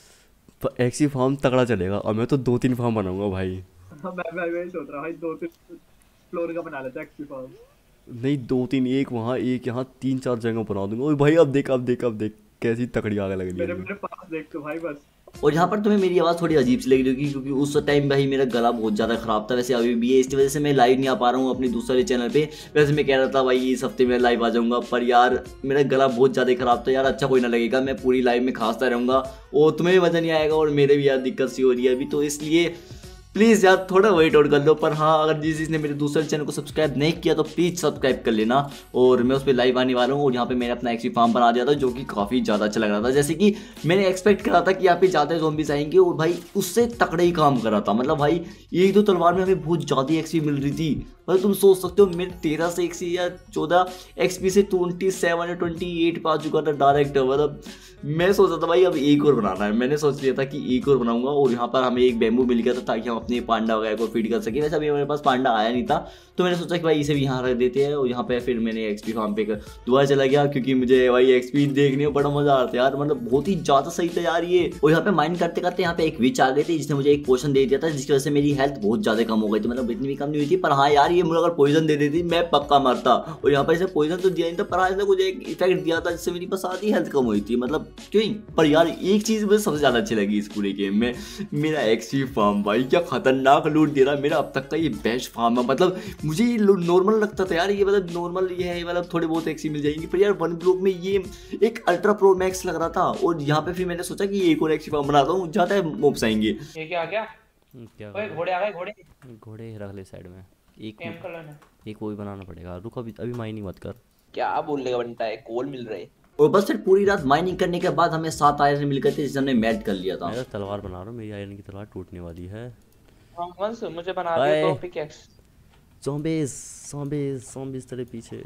Speaker 3: एक्सी फार्म तगड़ा चलेगा और मैं तो दो तीन फार्म बनाऊंगा भाई।
Speaker 2: हाँ मैं मैं वही सोच रहा हूँ भाई, दो तीन फ्लोर का बना लेते हैं एक्सी फार्म।
Speaker 3: नहीं दो तीन, एक वहाँ एक यहाँ, तीन चार जगह बना दूंगा। ओए भाई अब देख अब देख अब देख कैसी तकड़ी आग लग रही
Speaker 2: मेरे
Speaker 3: है।
Speaker 2: मेरे पास देख तो भाई बस।
Speaker 1: और यहाँ पर तुम्हें मेरी आवाज़ थोड़ी अजीब सी लगी होगी क्योंकि उस टाइम भाई मेरा गला बहुत ज़्यादा ख़राब था। वैसे अभी भी है, इसकी वजह से मैं लाइव नहीं आ पा रहा हूँ अपने दूसरे चैनल पे। वैसे मैं कह रहा था भाई इस हफ्ते में लाइव आ जाऊँगा, पर यार मेरा गला बहुत ज़्यादा ख़राब था यार। अच्छा कोई ना लगेगा, मैं पूरी लाइव में खांसता रहूँगा और तुम्हें भी मज़ा नहीं आएगा और मेरे भी यार दिक्कत सी हो रही है अभी, तो इसलिए प्लीज़ यार थोड़ा वेट आउट कर लो। पर हाँ अगर जिस जिसने मेरे दूसरे चैनल को सब्सक्राइब नहीं किया तो प्लीज़ सब्सक्राइब कर लेना। और मैं उस पर लाइव आने वाला हूँ और यहाँ पे मैंने अपना एक्सी फार्म बना दिया था जो कि काफ़ी ज़्यादा अच्छा लग रहा था। जैसे कि मैंने एक्सपेक्ट करा था कि यहाँ पे ज़्यादा ज़ॉम्बीज आएंगे और भाई उससे तकड़े ही काम करा था। मतलब भाई एक दो तलवार में हमें बहुत ज़्यादा एक्सपी मिल रही थी। मतलब तुम सोच सकते हो मेरे तेरह से एक्सपी या चौदह एक्सपी से ट्वेंटी सेवन या ट्वेंटी एट पा चुका था डायरेक्ट। मतलब मैं सोचा था भाई अब एक और बनाना है, मैंने सोच लिया था कि एक और बनाऊंगा। और यहाँ पर हमें एक बैम्बू मिल गया था ताकि हम अपने पांडा वगैरह को फीड कर सके। वैसे अभी मेरे पास पांडा आया नहीं था तो मैंने सोचा कि भाई इसे भी यहाँ रख देते हैं। और यहाँ पे फिर मैंने एक्सपी फार्म पे दुआ चला गया क्योंकि मुझे भाई एक्सपी देखने में बड़ा मजा आता है यार। मतलब बहुत ही ज्यादा सही था यार ये। और यहाँ पे माइंड करते करते यहाँ पे एक विच आ गई थी जिसने मुझे एक पोशन दे दिया था जिसकी वजह से मेरी हेल्थ बहुत ज्यादा कम हो गई थी। मतलब इतनी भी कम नहीं हुई थी, पर हाँ यार ये मुझे अगर पॉइजन दे देती मैं पक्का मरता। और यहाँ पर इसे पॉइजन तो दिया नहीं था पर हाँ इसने मुझे एक इफेक्ट दिया था जिससे मेरी बस आधी हेल्थ कम हुई थी। मतलब क्यों ही। पर यार एक चीज मुझे सबसे ज्यादा अच्छी लगी इस पूरे गेम में, मेरा एक्सी फार्म भाई क्या खतरनाक लूट दे रहा है। मेरा अब तक का ये बेस्ट फार्म है। मतलब मुझे ये नॉर्मल लगता था यार, ये मतलब नॉर्मल ये है, मतलब थोड़े बहुत एक्सी मिल जाएंगे, पर यार वन ब्लॉक में ये एक अल्ट्रा प्रो मैक्स लग रहा था। और यहाँ पे फिर मैंने सोचा कि एक और एक्सी फार्म बनाता हूँ, ज्यादा मोब्स आएंगे।
Speaker 4: ये क्या आ गया?
Speaker 3: क्या
Speaker 4: ओए घोड़े आ गए, घोड़े
Speaker 3: घोड़े रख ले साइड में। एक
Speaker 4: कैम कर लेना।
Speaker 3: एक वो भी बनाना पड़ेगा। रुक अभी अभी माइनिंग मत कर।
Speaker 4: क्या बोलने का बनता है, कोल मिल रहे।
Speaker 1: और बस फिर पूरी रात माइनिंग करने के बाद हमें सात आयरन मिल गए थे जिसे हमने मैट कर लिया था।
Speaker 3: मैं तो तलवार बना रहा हूँ, मेरी आयरन की तलवार टूटने वाली है।
Speaker 4: हाँ वंश मुझे बना दे तो पिकैक्स।
Speaker 3: ज़ॉम्बीज ज़ॉम्बीज ज़ॉम्बीज तेरे पीछे।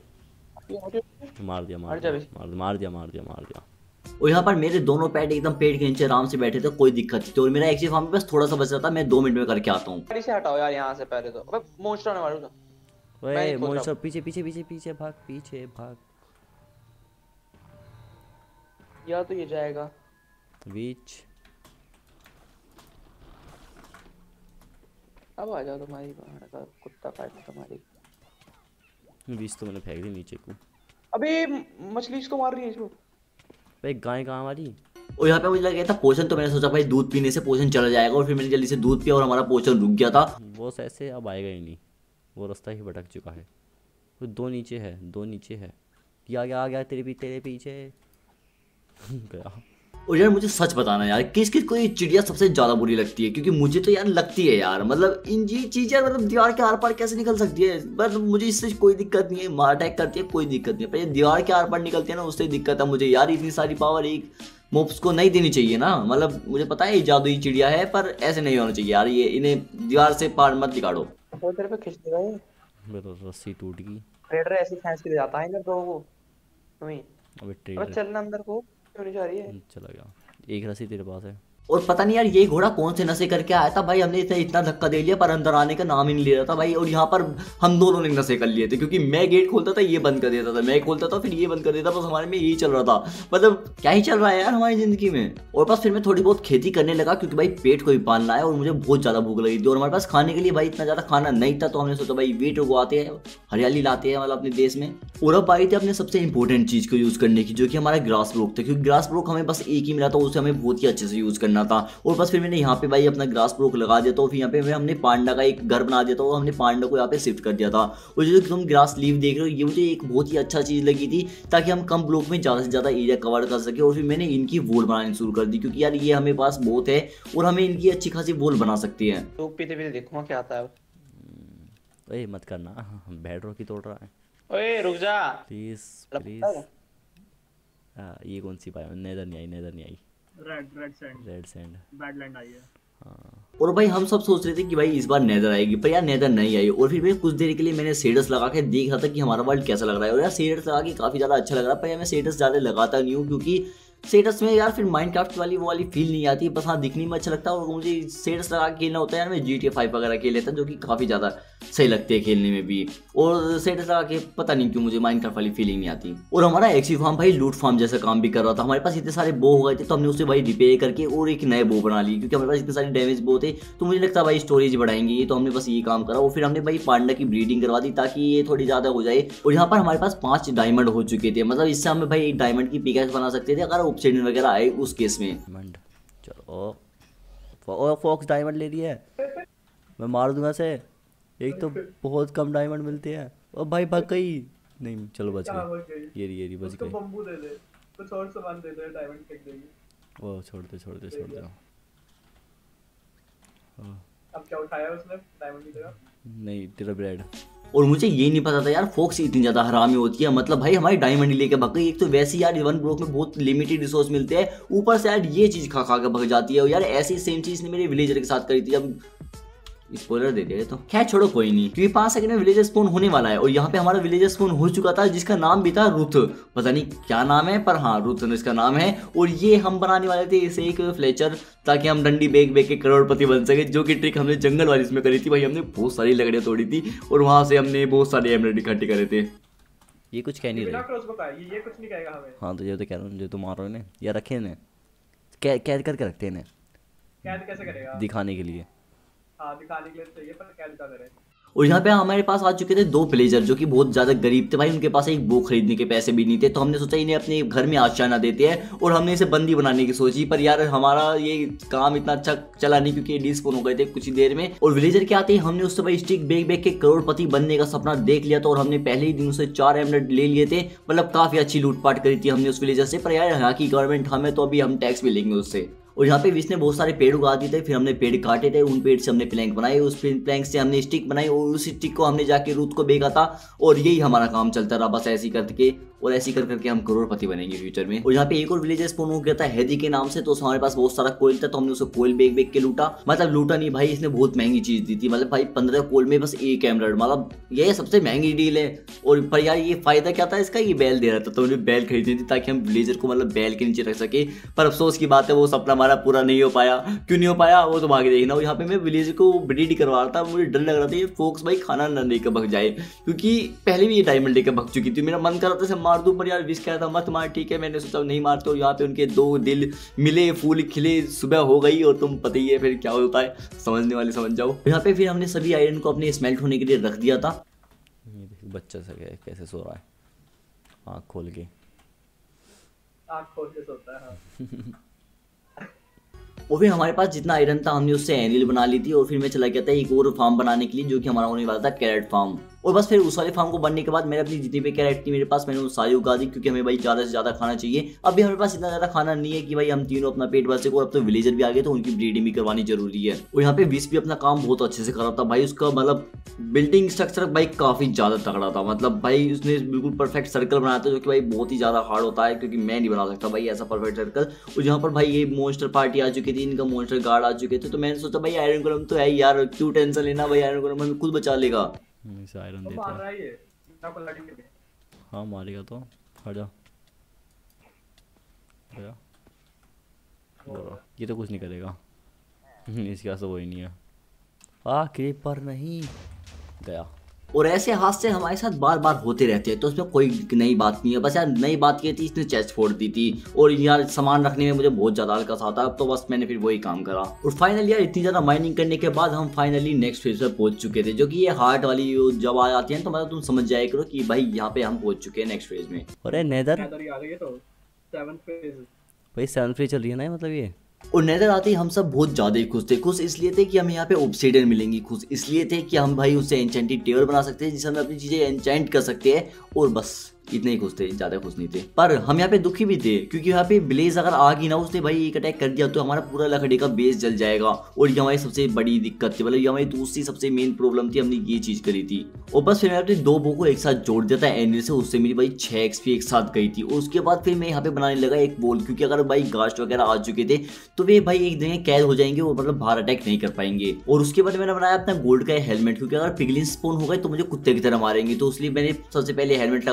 Speaker 3: मार दिया मार दिया मार दिया मार दिया मार दिया मार दिया।
Speaker 1: और यहाँ पर मेरे दोनों पैड एकदम पेड़ के नीचे आराम से बैठे थे, कोई दिक्कत नहीं थी। और मेरा एक्सी फार्म में बस थोड़ा सा बच रहा था, मैं दो मिनट में करके आता हूँ।
Speaker 4: गाड़ी से हटाओ यार यहाँ से पहले तो। अबे मोस्टर ने मारू।
Speaker 3: ओए मोस्टर पीछे पीछे पीछे पीछे भाग पीछे भाग।
Speaker 4: या तो ये जाएगा
Speaker 3: बीच।
Speaker 4: अब आ जाओ तुम्हारी बाहर का कुत्ता काट तुम्हारी।
Speaker 3: बीच तो मैंने फेंक दी नीचे को।
Speaker 4: अबे मछली इसको मार रही है इसको।
Speaker 3: भाई गाय कहाँ वाली।
Speaker 1: और यहाँ पे मुझे लग गया था पोषण, तो मैंने सोचा भाई दूध पीने से पोषण चला जाएगा। और फिर मैंने जल्दी से दूध पिया और हमारा पोषण रुक गया था।
Speaker 3: वो ऐसे अब आएगा ही नहीं, वो रास्ता ही भटक चुका है। वो दो नीचे है, दो नीचे है। ये आ गया आ गया तेरे भी तेरे पीछे गया।
Speaker 1: और यार मुझे सच बताना यार किस किस को ये चिड़िया सबसे ज्यादा बुरी लगती है, क्योंकि मुझे तो यार लगती है यार। मतलब इन ये चीजें मतलब दीवार के आर पार कैसे निकल सकती है। बस मुझे इससे कोई दिक्कत नहीं है, मार अटैक करती है कोई दिक्कत नहीं है, पर ये दीवार के आर पार निकलती है ना उससे दिक्कत है मुझे यार। इतनी सारी पावर एक मोब्स को नहीं देनी चाहिए ना। मतलब मुझे पता है ये जादुई चिड़िया है पर ऐसे नहीं होना चाहिए यार। ये इन्हें दीवार से पार मत निकालो।
Speaker 4: वो तेरे पे खींच देगा ये।
Speaker 3: मेरा रस्सी टूट गई।
Speaker 4: ट्रेडर ऐसे खींच के ले जाता है इधर दो को तुम्हें।
Speaker 3: अबे
Speaker 4: अबे
Speaker 3: ट्रेडर
Speaker 4: चलना अंदर को क्यों नहीं जा रही है।
Speaker 3: चला गया। एक रस्सी तेरे पास है।
Speaker 1: और पता नहीं यार ये घोड़ा कौन से नशे करके आया था भाई। हमने इसे इतना धक्का दे लिया पर अंदर आने का नाम ही नहीं ले रहा था भाई। और यहाँ पर हम दोनों ने नशे कर लिए थे, क्योंकि मैं गेट खोलता था ये बंद कर देता था, मैं खोलता था फिर ये बंद कर देता। बस हमारे में यही चल रहा था। मतलब क्या ही चल रहा है यार हमारी जिंदगी में। और बस फिर मैं थोड़ी बहुत खेती करने लगा क्योंकि भाई पेट को भी पालना है और मुझे बहुत ज्यादा भूख लगी थी। और हमारे पास खाने के लिए भाई इतना ज्यादा खाना नहीं था, तो हमने सोचा भाई वेट उगवाते हैं, हरियाली लाते हैं मतलब अपने देश में। और अब आई थी अपने सबसे इंपॉर्टेंट चीज को यूज करने की, जो कि हमारा ग्रास ब्लॉक था। क्योंकि ग्रास ब्लॉक हमें बस एक ही मिला था, उसे हमें बहुत ही अच्छे से यूज करना था। और बस फिर मैंने यहाँ पे भाई अपना ग्रास ब्लॉक लगा दिया था। और फिर यहाँ पे हमने पांडा का एक घर बना दिया था और हमने पांडा को यहाँ पे शिफ्ट कर दिया था। और जो तुम ग्रास लीव देख रहे हो ये मुझे एक बहुत ही अच्छा चीज लगी थी, ताकि हम कम ब्लॉक में ज्यादा से ज्यादा एरिया कवर कर सके। और फिर मैंने इनकी वॉल बनानी शुरू कर दी, क्योंकि यार ये हमें पास बहुत है और हमें इनकी अच्छी खासी वॉल बना सकते हैं।
Speaker 4: तो पीते पीते देखूंगा क्या आता है।
Speaker 3: ओए मत करना, बेड रॉक ही तोड़ रहा है।
Speaker 4: ओए रुक जा
Speaker 3: प्लीज प्लीज। हाँ ये कौन सी पाया। नेदर नहीं आई, नेदर नहीं आई।
Speaker 2: Red red sand
Speaker 3: red sand
Speaker 2: badland आई है।
Speaker 3: हाँ।
Speaker 1: और भाई हम सब सोच रहे थे कि भाई इस बार नेदर आएगी, पर यार नेदर नहीं आई। और फिर मैं कुछ देर के लिए मैंने शेडर्स लगा के देख रहा था कि हमारा वर्ल्ड कैसा लग रहा है। और यार शेडर्स लगा के काफी ज्यादा अच्छा लग रहा है। पर यार मैं शेडर्स ज्यादा लगाता नहीं हूँ, क्योंकि स्टेटस में यार फिर माइनक्राफ्ट वाली वो वाली फील नहीं आती, बस हाँ दिखने में अच्छा लगता है। और मुझे स्टेटस लगा के खेलना होता है यार, मैं जी टी ए फाइव वगैरह खेल लेता जो कि काफ़ी ज़्यादा सही लगती है खेलने में भी। और स्टेटस लगा के पता नहीं क्यों मुझे माइनक्राफ्ट वाली फीलिंग नहीं आती। और हमारा एक्सी फार्म भाई लूट फार्म जैसा काम भी कर रहा था। हमारे पास इतने सारे बो हो गए थे तो हमने उसे भाई रिपेयर करके और एक नए बो बना लिए, क्योंकि हमारे पास इतने सारे डैमेज बो थे तो मुझे लगता भाई स्टोरेज बढ़ाएंगे ये, तो हमने बस ये काम करा। और फिर हमने भाई पांडा की ब्रीडिंग करवा दी ताकि ये थोड़ी ज़्यादा हो जाए। और यहाँ पर हमारे पास पांच डायमंड हो चुके थे, मतलब इससे हमें भाई एक डायमंड की पिकैक्स बना सकते थे अगर ऑब्सिडियन वगैरह आए उस केस में।
Speaker 3: डायमंड चलो ओ फॉक्स डायमंड ले लिया है, मैं मार दूंगा से। एक तो बहुत कम डायमंड मिलते हैं। ओ भाई भाग गई, नहीं चलो बच गई, ये रही ये रही बच
Speaker 2: उसको
Speaker 3: गई।
Speaker 2: बम्बू दे दे, कुछ और सामान दे दे, डायमंड फेंक देगी।
Speaker 3: ओ छोड़ दे छोड़ दे छोड़ दे।
Speaker 2: अब क्या उठाया उसने डायमंड की जगह?
Speaker 3: नहीं तेरा ब्रेड।
Speaker 1: और मुझे ये नहीं पता था यार फोक्स इतनी ज्यादा हरामी होती है, मतलब भाई हमारी डायमंड लेके भग गई। एक तो वैसे यार वन ब्लॉक में बहुत लिमिटेड रिसोर्स मिलते हैं, ऊपर से यार ये चीज खा खा के भग जाती है। और यार ऐसी सेम चीज ने मेरे विलेजर के साथ करी थी। अब स्पॉइलर दे दिया तो खैर छोड़ो कोई नहीं, क्योंकि पांच सेकंड में विलेजर स्पॉन होने वाला है। और यहाँ पे हमारा विलेजर स्पॉन हो चुका था जिसका नाम भी था रुथ, पता नहीं क्या नाम है पर हाँ रुथ इसका नाम है। और ये हम बनाने वाले थे इसे एक फ्लेचर, ताकि हम डंडी बेच बेच के करोड़पति बन सके, जो कि ट्रिक हमने जंगल वाली इसमें करी थी भाई। हमने बहुत सारी लकड़ियां तोड़ी थी और वहां से हमने बहुत सारे एमराल्ड इकट्ठे करे थे।
Speaker 3: ये कुछ कह नहीं
Speaker 2: बिना
Speaker 3: रहे।
Speaker 2: क्रॉस बताया ये ये कुछ नहीं कहेगा हमें।
Speaker 3: हाँ तो ये तो कह रहा हूँ जो तुम मार रहे हो ना, या रखे ने कैद कैद करके रखते हैं
Speaker 2: कैद कैसे करेगा?
Speaker 3: दिखाने के लिए।
Speaker 2: हाँ दिखाने के लिए चाहिए पर कैद का करे।
Speaker 1: और यहाँ पे हमारे पास आ चुके थे दो प्लेजर जो कि बहुत ज्यादा गरीब थे भाई, उनके पास एक बो खरीदने के पैसे भी नहीं थे। तो हमने सोचा इन्हें अपने घर में आशियाना देते हैं और हमने इसे बंदी बनाने की सोची। पर यार हमारा ये काम इतना अच्छा चला नहीं क्योंकि ये डिस्पोन हो गए थे कुछ ही देर में। और विलेजर के आते ही हमने उससे भाई स्टिक बेच बेच के करोड़पति बनने का सपना देख लिया था। और हमने पहले ही दिन से चार एमराल्ड ले लिए थे, मतलब काफी अच्छी लूटपाट करी थी हमने उस विलेजर से। पर यार यहाँ की गवर्नमेंट हमें तो अभी हम टैक्स भी लेंगे उससे। और यहाँ पे विश ने बहुत सारे पेड़ उगा दिए थे, फिर हमने पेड़ काटे थे, उन पेड़ से हमने प्लैंक बनाए, उस प्लैंक से हमने स्टिक बनाई और उस स्टिक को हमने जाके रूथ को बेचा था। और यही हमारा काम चलता रहा बस ऐसी करके, और ऐसी कर करके हम करोड़पति बनेंगे फ्यूचर में। और यहाँ पे एक और विलेजर स्पॉन हो गया था हेदी के नाम से, तो हमारे पास बहुत सारा कोयल था तो हमने उसे कोयल बेच बेच के लूटा। मतलब लूटा नहीं भाई, इसने बहुत महंगी चीज दी थी, मतलब भाई पंद्रह कोयल में बस एक एमराल्ड, मतलब ये सबसे महंगी डील है। और पर यार ये फायदा क्या था इसका, ये बैल दे रहा था तो हमने बैल खरीदी थी ताकि हम विलेजर को मतलब बैल के नीचे रख सके। पर अफसोस की बात है वो सपना हमारा पूरा नहीं हो पाया। क्यों नहीं हो पाया वो तो आगे देखना। और यहाँ पे मैं विलेजर को ब्रीड करवा रहा था, मुझे डर लग रहा था ये फोक्स भाई खाना न लेकर भग जाए, क्योंकि पहले भी ये डायमंड लेकर भग चुकी थी। मेरा मन कर रहा था इसे मार दूं पर यार विश कह रहा था मत मार, ठीक है मैंने सोचा नहीं मारते। और यहाँ पे उनके दो दिल मिले, फूल खिले, सुबह हो गई और तुम पता ही है फिर क्या होता है, समझने वाले समझ जाओ। यहाँ पे फिर हमने सभी आयरन को अपने स्मेल्ट होने के लिए रख दिया था।
Speaker 3: ये देखो बच्चा सा कैसे सो रहा है आँख खोल के,
Speaker 2: आँख खोल के सोता है। हाँ।
Speaker 1: और फिर हमारे पास जितना आयरन था हमने उससे एनिल बना ली थी। और फिर मैं चला गया था एक और फार्म बनाने के लिए जो कि हमारा होने वाला था कैरेट फार्म। और बस फिर उस वाले फार्म को बनने के बाद मैंने अपनी जितनी भी कैरेट थी मेरे पास मैंने वो सारी उगा दी, क्योंकि हमें भाई ज़्यादा से ज़्यादा खाना चाहिए। अभी हमारे पास इतना ज़्यादा खाना नहीं है कि भाई हम तीनों अपना पेट भर सके। और अब तो विलेजर भी आ गए तो उनकी ब्रीडिंग भी करवानी जरूरी है। और यहाँ पे विश भी अपना काम बहुत अच्छे से कर रहा था भाई, उसका मतलब बिल्डिंग स्ट्रक्चर भाई काफ़ी ज़्यादा तगड़ा था। मतलब भाई उसने बिल्कुल परफेक्ट सर्कल बनाया था जो कि भाई बहुत ही ज़्यादा हार्ड होता है, क्योंकि मैं नहीं बना सकता भाई ऐसा परफेक्ट सर्कल। और यहाँ पर भाई ये मॉन्स्टर पार्टी आ चुकी थी, इनका मॉन्स्टर गार्ड आ चुके थे। तो मैंने सोचा भाई आयरन गोलम तो है यार, क्यों टेंशन लेना भाई, आयरन गोलम हमें खुद बचा लेगा।
Speaker 3: इसे आयरन
Speaker 2: तो
Speaker 3: देता
Speaker 2: मार
Speaker 3: है।
Speaker 2: रहा है ये ना को लड़ी के।
Speaker 3: हाँ मारेगा तो हट जा, हट जा। बोलो, ये तो कुछ नहीं करेगा इसके पास तो वही नहीं है। आ क्रीपर नहीं गया।
Speaker 1: और ऐसे हादसे हमारे साथ बार बार होते रहते हैं, तो उसमें कोई नई बात नहीं है। बस यार नई बात ये थी इसने चेस्ट फोड़ दी थी और यार सामान रखने में मुझे बहुत ज़्यादा हल्का सा था, तो बस मैंने फिर वही काम करा। और फाइनली यार इतनी ज़्यादा माइनिंग करने के बाद हम फाइनली नेक्स्ट फेज पर पहुंच चुके थे, जो कि ये हार्ट वाली जब आ जाती है तो मतलब तुम समझ जाए करो कि भाई यहाँ पे हम पहुंच चुके हैं नेक्स्ट फेज में।
Speaker 3: अरे नेदर
Speaker 2: नेदर ही आ गई है तो सेवंथ फेज।
Speaker 3: भाई सेवन फ्री चल रही है ना मतलब ये।
Speaker 1: और नेदर आते ही हम सब बहुत ज्यादा ही खुश थे। खुश इसलिए थे कि हमें यहाँ पे ऑब्सिडियन मिलेंगी, खुश इसलिए थे कि हम भाई उससे एन्चेंटेड टेबल बना सकते हैं जिससे हम अपनी चीजें एन्चेंट कर सकते हैं। और बस इतने ही खुश थे, ज्यादा खुश नहीं थे। पर हम यहाँ पे दुखी भी थे क्योंकि यहाँ पे ब्लेज अगर आ गई ना, उसने भाई एक अटैक कर दिया तो हमारा पूरा लकड़ी का बेस जल जाएगा। और ये हमारी सबसे बड़ी दिक्कत थी, मतलब ये हमारी दूसरी सबसे मेन प्रॉब्लम थी, हमने ये चीज करी थी। और बस फिर मैं अपने दो बो को एक साथ जोड़ दिया था एनरी से, उससे मेरी भाई छह एक्सपी एक साथ गई थी। और उसके बाद फिर मैं यहाँ पे बनाने लगा एक बोल, क्योंकि अगर भाई गास्ट वगैरह आ चुके थे तो वे भाई एक जगह कैद हो जाएंगे और मतलब बाहर अटैक नहीं कर पाएंगे। और उसके बाद मैंने बनाया अपना गोल्ड का हेलमेट, क्योंकि अगर पिगलिन स्पॉन हो गए तो मुझे कुत्ते की तरह मारेंगे, तो इसलिए मैंने सबसे पहले हेलमेट लगा लिया था।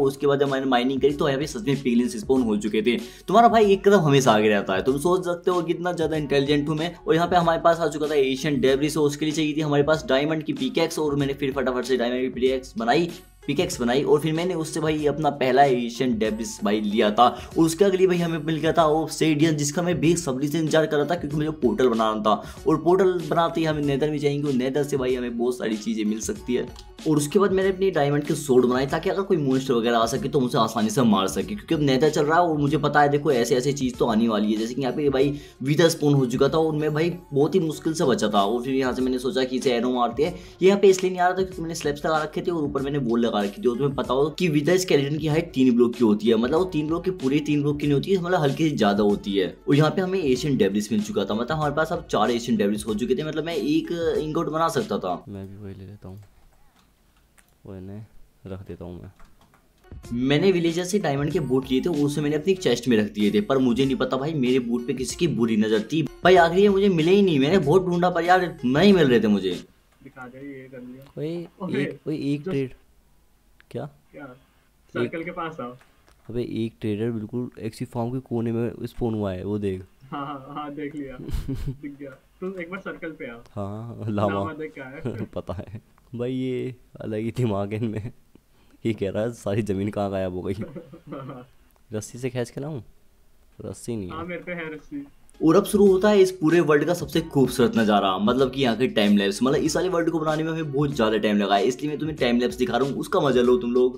Speaker 1: और उसके बाद जब मैंने माइनिंग करी तो यहाँ पे सच में पिगलिन्स स्पॉन हो चुके थे। तुम्हारा भाई एक कदम हमेशा आगे रहता है, तुम सोच सकते हो कितना ज्यादा इंटेलिजेंट हूँ मैं। और यहाँ पे हमारे पास आ चुका था एशियन डेब्रिस, उसके लिए चाहिए थी हमारे पास डायमंड की पिकेक्स, और मैंने फिर फटाफट से डायमंड की पिकेक्स बनाई पिकेक्स बनाई और फिर मैंने उससे भाई अपना पहला एशियन डेब्रिस भाई लिया था। और उसके अगले भाई हमें मिल गया था वो सेडियन, जिसका मैं बेसब्री से इंतजार कर रहा था क्योंकि मुझे पोर्टल बनाना था। और पोर्टल बनाते ही हमें नेदर में जाएंगे और नेदर से भाई हमें बहुत सारी चीजें मिल सकती है। और उसके बाद मैंने अपनी डायमंड के सोर्ड बनाए ताकि अगर कोई मॉन्स्टर वगैरह आ सके तो मुझे आसानी से मार सके, क्योंकि अब नेदर चल रहा है और मुझे पता है देखो ऐसे ऐसे चीज़ तो आने वाली है। जैसे कि यहाँ पे भाई विदर स्पॉन हो चुका था और मैं भाई बहुत ही मुश्किल से बचा था। और फिर यहाँ से मैंने सोचा कि इसे एरो मारते हैं। ये यहाँ पे इसलिए नहीं आ रहा था क्योंकि मैंने स्लैब्स लगा रखे थे और ऊपर मैंने वॉल लगा रखी थी। और तुम्हें पता हो कि विदर स्केलेटन की हाइट तीन ब्लॉक की होती है, मतलब वो तीन ब्लॉक की पूरी तीन ब्लॉक की नहीं होती है, मतलब हल्की सी ज्यादा होती है। और यहाँ पे हमें एशियन डेब्रिस मिल चुका था, मतलब हमारे पास अब चार एशियन डेब्रिस हो चुके थे, मतलब मैं एक इंगोट बना सकता था।
Speaker 3: मैं भी वही ले लेता हूँ, वो इन्हें रख देता हूँ मैं।
Speaker 1: मैंने विलेजर से डायमंड के बूट लिए थे, उसे मैंने अपनी चेस्ट में रख दिए थे, पर मुझे नहीं पता भाई मेरे बूट पे किसी की बुरी नजर थी। भाई आखिर ये मुझे मिले ही नहीं, मैंने बहुत ढूंढा पर यार नहीं मिल रहे थे मुझे।
Speaker 2: दिखा दे ये कर लिया।
Speaker 3: ओए
Speaker 2: ओए,
Speaker 3: एक ओए एक
Speaker 2: जो-
Speaker 3: ट्रेड क्या
Speaker 2: क्या सर्कल के पास आओ।
Speaker 3: अबे एक ट्रेडर बिल्कुल एक्सी फार्म के कोने में स्पॉन हुआ है, वो देख।
Speaker 2: हाँ हाँ हाँ देख लिया दिख गया। तू एक बार सर्कल पे आ।
Speaker 3: हाँ लावा
Speaker 2: लावा देख क्या है।
Speaker 3: पता है भाई, ये अलग ही दिमाग है इनमें। ये कह रहा है सारी जमीन कहाँ गायब हो गई। रस्सी से खींच के लाऊं? रस्सी नहीं
Speaker 2: हाँ
Speaker 3: है।
Speaker 2: मेरे पे है रस्सी।
Speaker 1: और अब शुरू होता है इस पूरे वर्ल्ड का सबसे खूबसूरत नजारा, मतलब कि यहाँ के टाइम लैप्स। मतलब इस वाले वर्ल्ड को बनाने में हमें बहुत ज्यादा टाइम लगा है, इसलिए मैं तुम्हें टाइम लैप्स दिखा रहा हूँ, उसका मजा लो तुम लोग।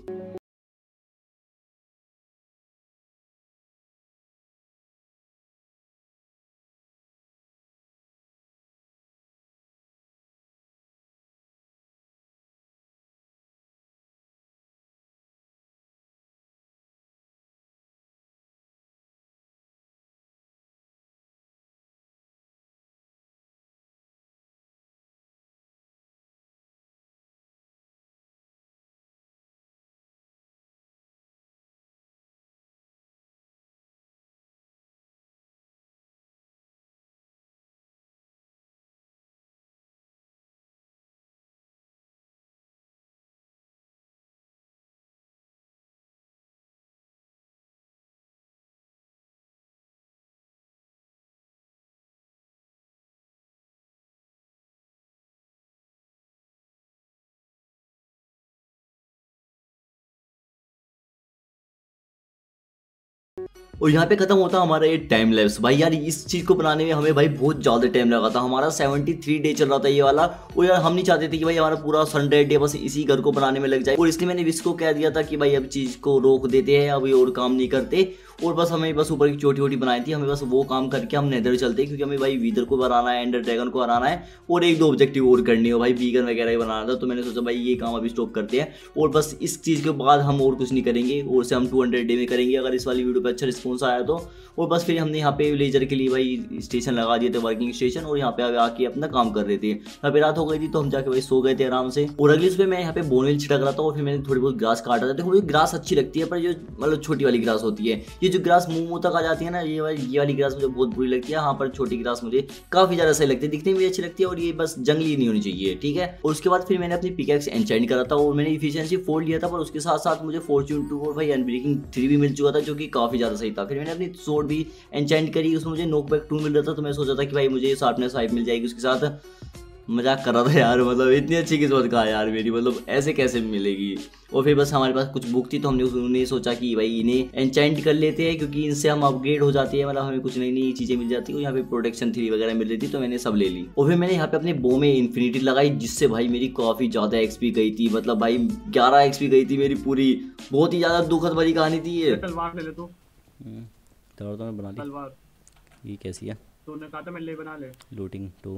Speaker 1: और यहाँ पे खत्म होता हमारा ये टाइम लैप्स। भाई यार इस चीज को बनाने में हमें भाई बहुत ज्यादा टाइम लगा था, हमारा तिहत्तर डे चल रहा था ये वाला। और यार हम नहीं चाहते थे कि भाई हमारा पूरा हंड्रेड डे बस इसी घर को बनाने में लग जाए, और इसलिए मैंने विश को कह दिया था कि भाई अब चीज को रोक देते हैं, अभी और काम नहीं करते। और बस हमें बस ऊपर की छोटी छोटी बनाई थी, हमें बस वो काम करके हम नेदर चलते हैं, क्योंकि हमें भाई वीदर को बनाना है, एंडर ड्रैगन को हराना है, और एक दो ऑब्जेक्टिव और करनी हो भाई, वीगन वगैरह ही बनाना था। तो मैंने सोचा भाई ये काम अभी स्टॉप करते हैं और बस इस चीज़ के बाद हम और कुछ नहीं करेंगे, और से हम टू हंड्रेड डे में करेंगे अगर इस वाली वीडियो पे अच्छा रिस्पॉन्स आया तो। और बस फिर हमने यहाँ पे विलेजर के लिए भाई स्टेशन लगा दिए थे, वर्किंग स्टेशन, और यहाँ पे आके अपना काम कर रहे थे। यहाँ पे रात हो गई थी तो हम जाके भाई सो गए थे आराम से। और अगली सुबह मैं यहाँ पे बोनवेल छिड़क रहा था और फिर मैंने थोड़ी बहुत ग्रास काटा था। देखो मुझे ग्रास अच्छी लगती है, पर जो मतलब छोटी वाली ग्रास होती है, ये जो ग्रास मुंह मुंह तक आ जाती है ना, ये वाली ये वाली ग्रास मुझे बहुत बुरी लगती है। यहाँ पर छोटी ग्रास मुझे काफी ज्यादा सही लगती है, दिखने में भी अच्छी लगती है, और ये बस जंगली नहीं होनी चाहिए, ठीक है। और उसके बाद फिर मैंने अपनी पिकैक्स एन्चेंट करा था और मैंने इफिशिएंसी फोर लिया था, पर उसके साथ साथ मुझे फॉर्च्यून टू और भाई अनब्रेकिंग थ्री भी मिल चुका था, जो कि काफी ज्यादा सही था। फिर मैंने अपनी स्वॉर्ड भी एन्चेंट करी, उसमें मुझे नॉकबैक टू मिल रहा था, तो मैं सोचा था कि भाई मुझे शार्पनेस फाइव मिल जाएगी उसके साथ। मजाक कर रहा था यार, मतलब इतनी अच्छी किस्मत कहा यार मेरी, मतलब ऐसे कैसे मिलेगी। और फिर बस हमारे पास कुछ बुक थी तो हमने उन्हें सोचा कि भाई इन्हें एन्चेंट कर लेते हैं, क्योंकि इनसे हम अपग्रेड हो जाती है, मतलब हमें कुछ नई नई चीजें मिल जाती है। यहाँ पे प्रोटेक्शन थ्री वगैरह मिल रही थी तो मैंने सब ले ली। और फिर मैंने यहाँ पे अपने बो में इन्फिनिटी लगाई, जिससे भाई मेरी काफी ज्यादा एक्सपी गई थी, मतलब भाई ग्यारह एक्सपी गई थी मेरी पूरी। बहुत ही ज्यादा दुखद भरी कहानी थी ये।
Speaker 2: तलवार ले ले तू।
Speaker 3: तलवार तो मैं बना ली।
Speaker 2: तलवार
Speaker 3: ये कैसी है?
Speaker 2: तूने कहा था मैं ले बना ले।
Speaker 3: Looting two.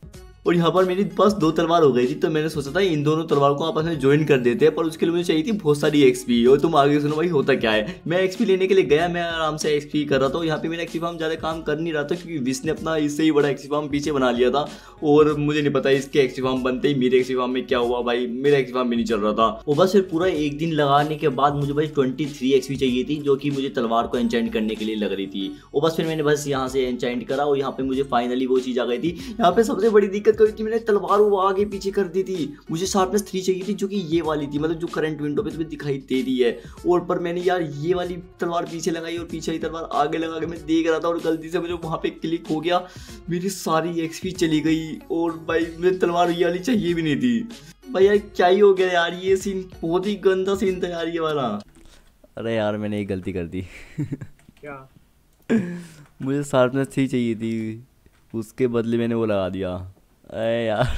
Speaker 1: और यहाँ पर मेरे पास दो तलवार हो गई थी, तो मैंने सोचा था इन दोनों तलवार को आपस में ज्वाइन कर देते हैं, पर उसके लिए मुझे चाहिए थी बहुत सारी एक्सपी। और तुम आगे सुनो भाई होता क्या है। मैं एक्सपी लेने के लिए गया, मैं आराम से एक्सपी कर रहा था। यहाँ पे मेरा एक्सपी फार्म ज़्यादा काम कर नहीं रहा था, क्योंकि विश ने अपना इससे ही बड़ा एक्सपी फार्म पीछे बना लिया था, और मुझे नहीं पता इसके एक्सपी फार्म बनते ही मेरे एक्सपी फार्म में क्या हुआ भाई, मेरा एक्सपी फार्म भी नहीं चल रहा था। और बस फिर पूरा एक दिन लगाने के बाद मुझे भाई ट्वेंटी थ्री एक्सपी चाहिए थी, जो कि मुझे तलवार को एन्चेंट करने के लिए लग रही थी। और बस फिर मैंने बस यहाँ से एन्चेंट करा और यहाँ पे मुझे फाइनली वो चीज़ आ गई थी। यहाँ पे सबसे बड़ी दिक्कत लग गई थी, मैंने तलवार वो आगे पीछे कर दी थी। मुझे शार्पनेस थ्री चाहिए थी जो कि ये वाली थी, मतलब जो करंट विंडो पे तुम्हें दिखाई दे रही है। और पर मैंने यार ये वाली तलवार पीछे लगाई और पीछे वाली तलवार आगे लगा के मैं देख रहा था और गलती से मुझे वहाँ पे क्लिक हो गया, मेरी सारी एक्सपी चली गई। और भाई मुझे तलवार ये वाली चाहिए भी नहीं थी। भाई यार क्या ही हो गया यार, ये सीन बहुत ही गंदा सीन था यार ये वाला।
Speaker 3: अरे यार मैंने एक गलती कर दी।
Speaker 2: क्या?
Speaker 3: मुझे शार्पनेस थ्री चाहिए थी, उसके बदले मैंने वो लगा दिया। अरे यार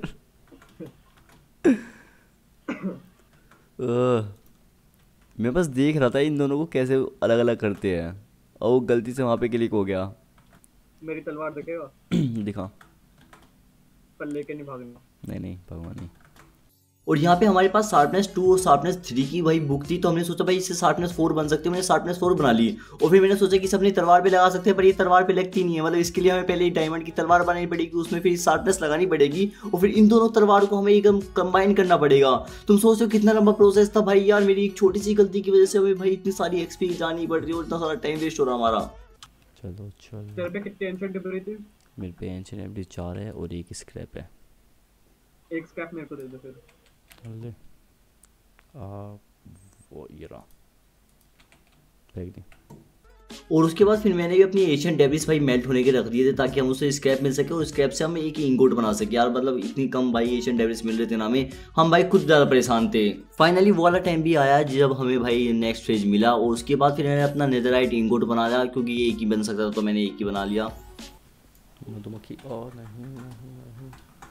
Speaker 3: अह, मैं बस देख रहा था इन दोनों को कैसे अलग अलग करते हैं और वो गलती से वहाँ पे क्लिक हो गया।
Speaker 2: मेरी तलवार दिखेगा?
Speaker 3: दिखा।
Speaker 2: पर लेके नहीं भागना।
Speaker 3: नहीं नहीं भगवान नहीं।
Speaker 1: और यहाँ पे हमारे पास शार्पनेस टू और शार्पनेस थ्री की भाई बुक थी, तो हमने सोचा भाई इससे शार्पनेस फोर बन सकती है। मैंने शार्पनेस फोर बना ली और फिर मैंने सोचा कि इसे अपनी तलवार पे लगा सकते हैं, पर ये तलवार पे लगती नहीं है। मतलब इसके लिए हमें पहले डायमंड की तलवार बनानी पड़ेगी, उसमें फिर शार्पनेस लगानी पड़ेगी और फिर इन दोनों तलवार को हमें एकदम कंबाइन करना पड़ेगा। तुम सोचते हो कितना लंबा प्रोसेस था भाई यार, मेरी एक छोटी सी गलती की वजह से हमें भाई इतनी सारी एक्सपी जानी पड़ रही है और इतना सारा टाइम वेस्ट हो रहा हमारा।
Speaker 3: चलो चलो।
Speaker 2: तेरे पे कितनी एंशिएंट डिब्री थी?
Speaker 3: मेरे पे एंशिएंट एबिलिटी चार है और एक स्क्रैप है।
Speaker 2: एक स्क्रैप मेरे को दे दो फिर।
Speaker 3: ले आ, वो ये रहा, फेंक दी।
Speaker 1: और उसके बाद फिर मैंने भी अपनी एशियन डेब्रिस भाई मेल्ट होने के रख दिए थे ताकि हम उसे स्क्रैप मिल सके और स्क्रैप से हम एक इंगोट बना सके। यार मतलब इतनी कम भाई एशियन डेब्रिस मिल रहे थे ना हमें, हम भाई खुद ज़्यादा परेशान थे। फाइनली वो वाला टाइम भी आया जब हमें भाई नेक्स्ट फेज मिला और उसके बाद फिर मैंने अपना नेदरराइट इंगोट बना लिया, क्योंकि ये एक ही बन सकता था तो मैंने एक ही बना लिया।
Speaker 3: मधुमक्खी और नहीं नहीं नहीं,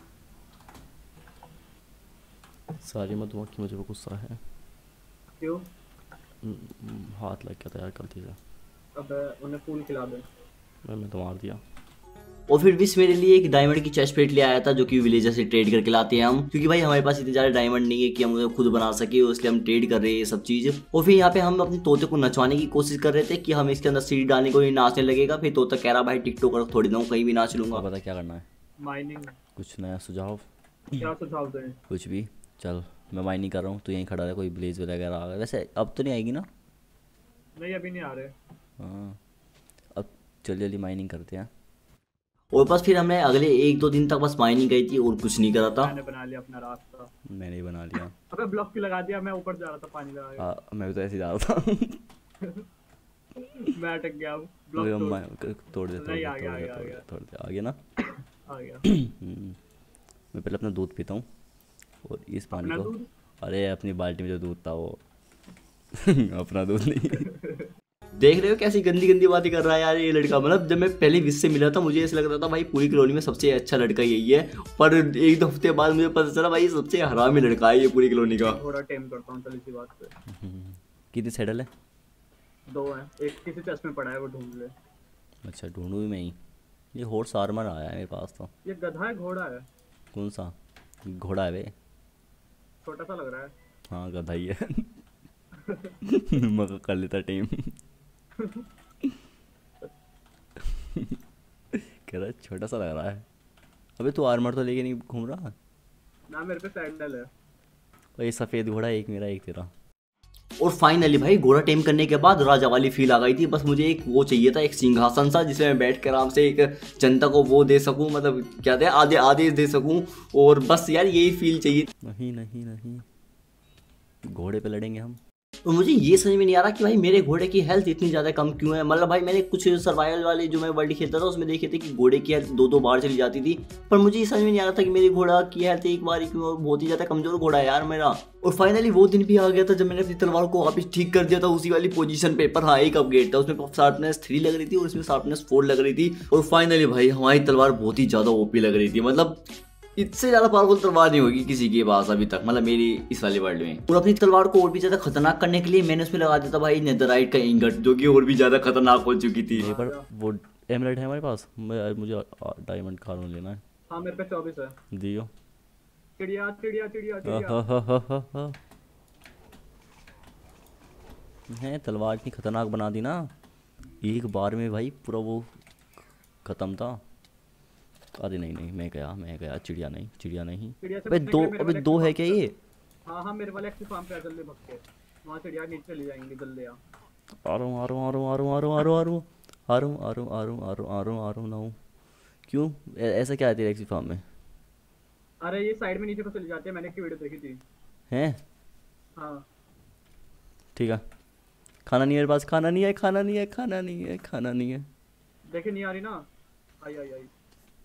Speaker 3: सारी मधुमक्खी मुझे गुस्सा है।
Speaker 2: क्यों?
Speaker 3: हाथ लग गया था यार गलती से।
Speaker 2: अब उन्हें फूल खिला दे।
Speaker 3: मैंने तो मार दिया।
Speaker 1: और फिर विश मेरे लिए एक डायमंड की चेस्ट प्लेट ले आया था जो कि विलेजर से ट्रेड करके लाते हैं हम, क्योंकि भाई हमारे पास इतने ज़्यादा डायमंड नहीं है कि हम उसे खुद बना सके, इसलिए हम ट्रेड कर रहे हैं ये सब चीज़। और फिर यहाँ पे हम अपने तोते को नचवाने की कोशिश कर रहे थे कि हम इसके अंदर सीढ़ी डालने को नहीं नाचने लगेगा। फिर तोता कह रहा भाई टिकटॉक थोड़ी ना हूँ, कहीं भी नाच लूंगा।
Speaker 3: पता क्या करना है?
Speaker 2: माइनिंग।
Speaker 3: कुछ नया सुझाव?
Speaker 2: क्या सुझाव दें?
Speaker 3: कुछ भी। चल मैं माइनिंग कर रहा हूँ, तो यहीं खड़ा रहा, कोई ब्लेज वगैरह आ गया। वैसे अब तो नहीं आएगी ना?
Speaker 2: नहीं अभी नहीं आ रहे।
Speaker 3: हाँ अब जल्दी जल्दी माइनिंग करते हैं।
Speaker 1: और बस फिर हमने अगले एक दो दिन तक बस माइनिंग की थी और कुछ नहीं करा था।
Speaker 2: मैंने बना लिया अपना रास्ता।
Speaker 3: मैंने ही बना लिया।
Speaker 2: अबे ब्लॉक क्यों लगा दिया? मैं ऊपर जा रहा था पानी लगा के।
Speaker 3: हाँ मैं भी तो ऐसे ही जा रहा था।
Speaker 2: मैं अटक गया।
Speaker 3: वो
Speaker 2: ब्लॉक तोड़।
Speaker 3: मैं- तोड़ दे तोड़
Speaker 2: नहीं,
Speaker 3: दे
Speaker 2: आ गया,
Speaker 3: तोड़
Speaker 2: आ
Speaker 3: दे
Speaker 2: गया, आ
Speaker 3: तोड़ दे
Speaker 2: गया।
Speaker 3: तोड़ दे। आ गया ना?
Speaker 2: आ गया।
Speaker 3: हम्म, मैं पहले अपना दूध पीता हूँ और इस पानी
Speaker 2: अपना
Speaker 3: को।
Speaker 2: दूध?
Speaker 3: अरे अपनी बाल्टी में जो दूध था वो। अपना दूध नहीं।
Speaker 1: देख रहे हो कैसी गंदी गंदी बातें कर रहा है यार ये लड़का। मतलब जब मैं पहले विश से मिला था मुझे ऐसा लग रहा था भाई पूरी कॉलोनी में सबसे अच्छा लड़का यही है, पर एक दो हफ्ते बाद मुझे पता चला भाई सबसे हरामी लड़का है ये पूरी कॉलोनी का।
Speaker 2: थोड़ा टेम करता हूँ चल इसी बात पे।
Speaker 3: कितनी सैडल है?
Speaker 2: दो हैं, एक किसी चेस्ट में पड़ा है वो ढूंढ ले।
Speaker 3: अच्छा ढूंढूं भी मैं ही। ये हॉर्स आर्मर आया है मेरे पास तो।
Speaker 2: ये गधा है घोड़ा है?
Speaker 3: कौन सा? घोड़ा है वे।
Speaker 2: छोटा सा लग रहा है।
Speaker 3: हाँ गधा ही है। मगर कर लेता टीम। कह रहा है छोटा सा लग रहा है। अबे तू आर्मर तो लेके नहीं घूम रहा?
Speaker 2: ना मेरे पे सैंडल है।
Speaker 3: और ये सफ़ेद घोड़ा एक मेरा एक तेरा।
Speaker 1: और फाइनली भाई घोड़ा टेम करने के बाद राजा वाली फील आ गई थी। बस मुझे एक वो चाहिए था, एक सिंहासन सा जिसमें मैं बैठ कर आराम से एक जनता को वो दे सकूं, मतलब क्या थे आधे आदेश दे सकूं। और बस यार यही फील चाहिए।
Speaker 3: नहीं नहीं नहीं, घोड़े पे लड़ेंगे हम।
Speaker 1: और मुझे ये समझ में नहीं आ रहा कि भाई मेरे घोड़े की हेल्थ इतनी ज़्यादा कम क्यों है। मतलब भाई मैंने कुछ सर्वाइवल वाले जो मैं वर्ल्ड खेलता था उसमें देखे थे कि घोड़े की हेल्थ दो दो बार चली जाती थी, पर मुझे ये समझ में नहीं आ रहा था कि मेरे घोड़ा की हेल्थ एक बार ही क्यों, बहुत ही ज़्यादा कमज़ोर घोड़ा है यार मेरा। और फाइनली वो दिन भी आ गया था जब मैंने अपनी तलवार को वापस ठीक कर दिया था उसी वाली पोजीशन पे। पर हाँ एक अपग्रेड था, उसमें शार्पनेस थ्री लग रही थी और उसमें शार्पनेस फोर लग रही थी। और फाइनली भाई हमारी तलवार बहुत ही ज़्यादा ओपी लग रही थी। मतलब इससे ज्यादा पावरफुल तलवार नहीं होगी किसी के पास अभी तक, मतलब मेरी इस वाले वर्ल्ड में। और अपनी तलवार को और भी ज्यादा खतरनाक करने के लिए मैंने उसमें लगा दिया था भाई नेदरराइट का इंगट, जो कि और भी ज्यादा खतरनाक हो चुकी थी।
Speaker 3: मेरे पर वो एमराइट है हमारे पास। मैं मुझे डायमंड कार्बन लेना है।
Speaker 2: हाँ मेरे पे चौबीस है।
Speaker 3: दियो।
Speaker 2: चिड़िया चिड़िया चिड़िया चिड़िया।
Speaker 3: हा हा हा हा हा। है तलवार इतनी खतरनाक बना दी ना, एक बार में भाई पूरा वो खत्म था। अरे नहीं नहीं मैं गया मैं गया चिड़िया नहीं चिड़िया नहीं।
Speaker 2: चिड़िया से
Speaker 3: अबे
Speaker 2: बचने
Speaker 3: दो
Speaker 2: के लिए मेरे
Speaker 3: अबे
Speaker 2: वाले
Speaker 3: दो है
Speaker 2: एक्टिव
Speaker 3: क्या
Speaker 2: फार्म
Speaker 3: ये?
Speaker 2: पे- हाँ हाँ मेरे वाले एक्टिव फार्म पे आ, जल्दी भग के वहाँ चिड़िया नीचे चली जाएंगी, जल्दी आ।
Speaker 3: आ रहा हूँ आ रहा हूँ आ रहा हूँ आ रहा हूँ आ रहा हूँ आ रहा हूँ आ रहा हूँ आ रहा हूँ आ रहा हूँ आ रहा हूँ आ रहा हूँ आ रहा हूँ ना हूँ। क्यों ऐ- ऐसा क्या है तेरे एक्सी फार्म में?
Speaker 2: अरे ये साइड में नीचे को चली जाती है, मैंने की वीडियो देखी थी।
Speaker 3: हैं?
Speaker 2: हाँ
Speaker 3: ठीक है। खाना नहीं है मेरे पास, खाना नहीं है, खाना नहीं है, खाना नहीं है, खाना नहीं है।
Speaker 2: देखे नहीं आ रही ना। आई आई आई।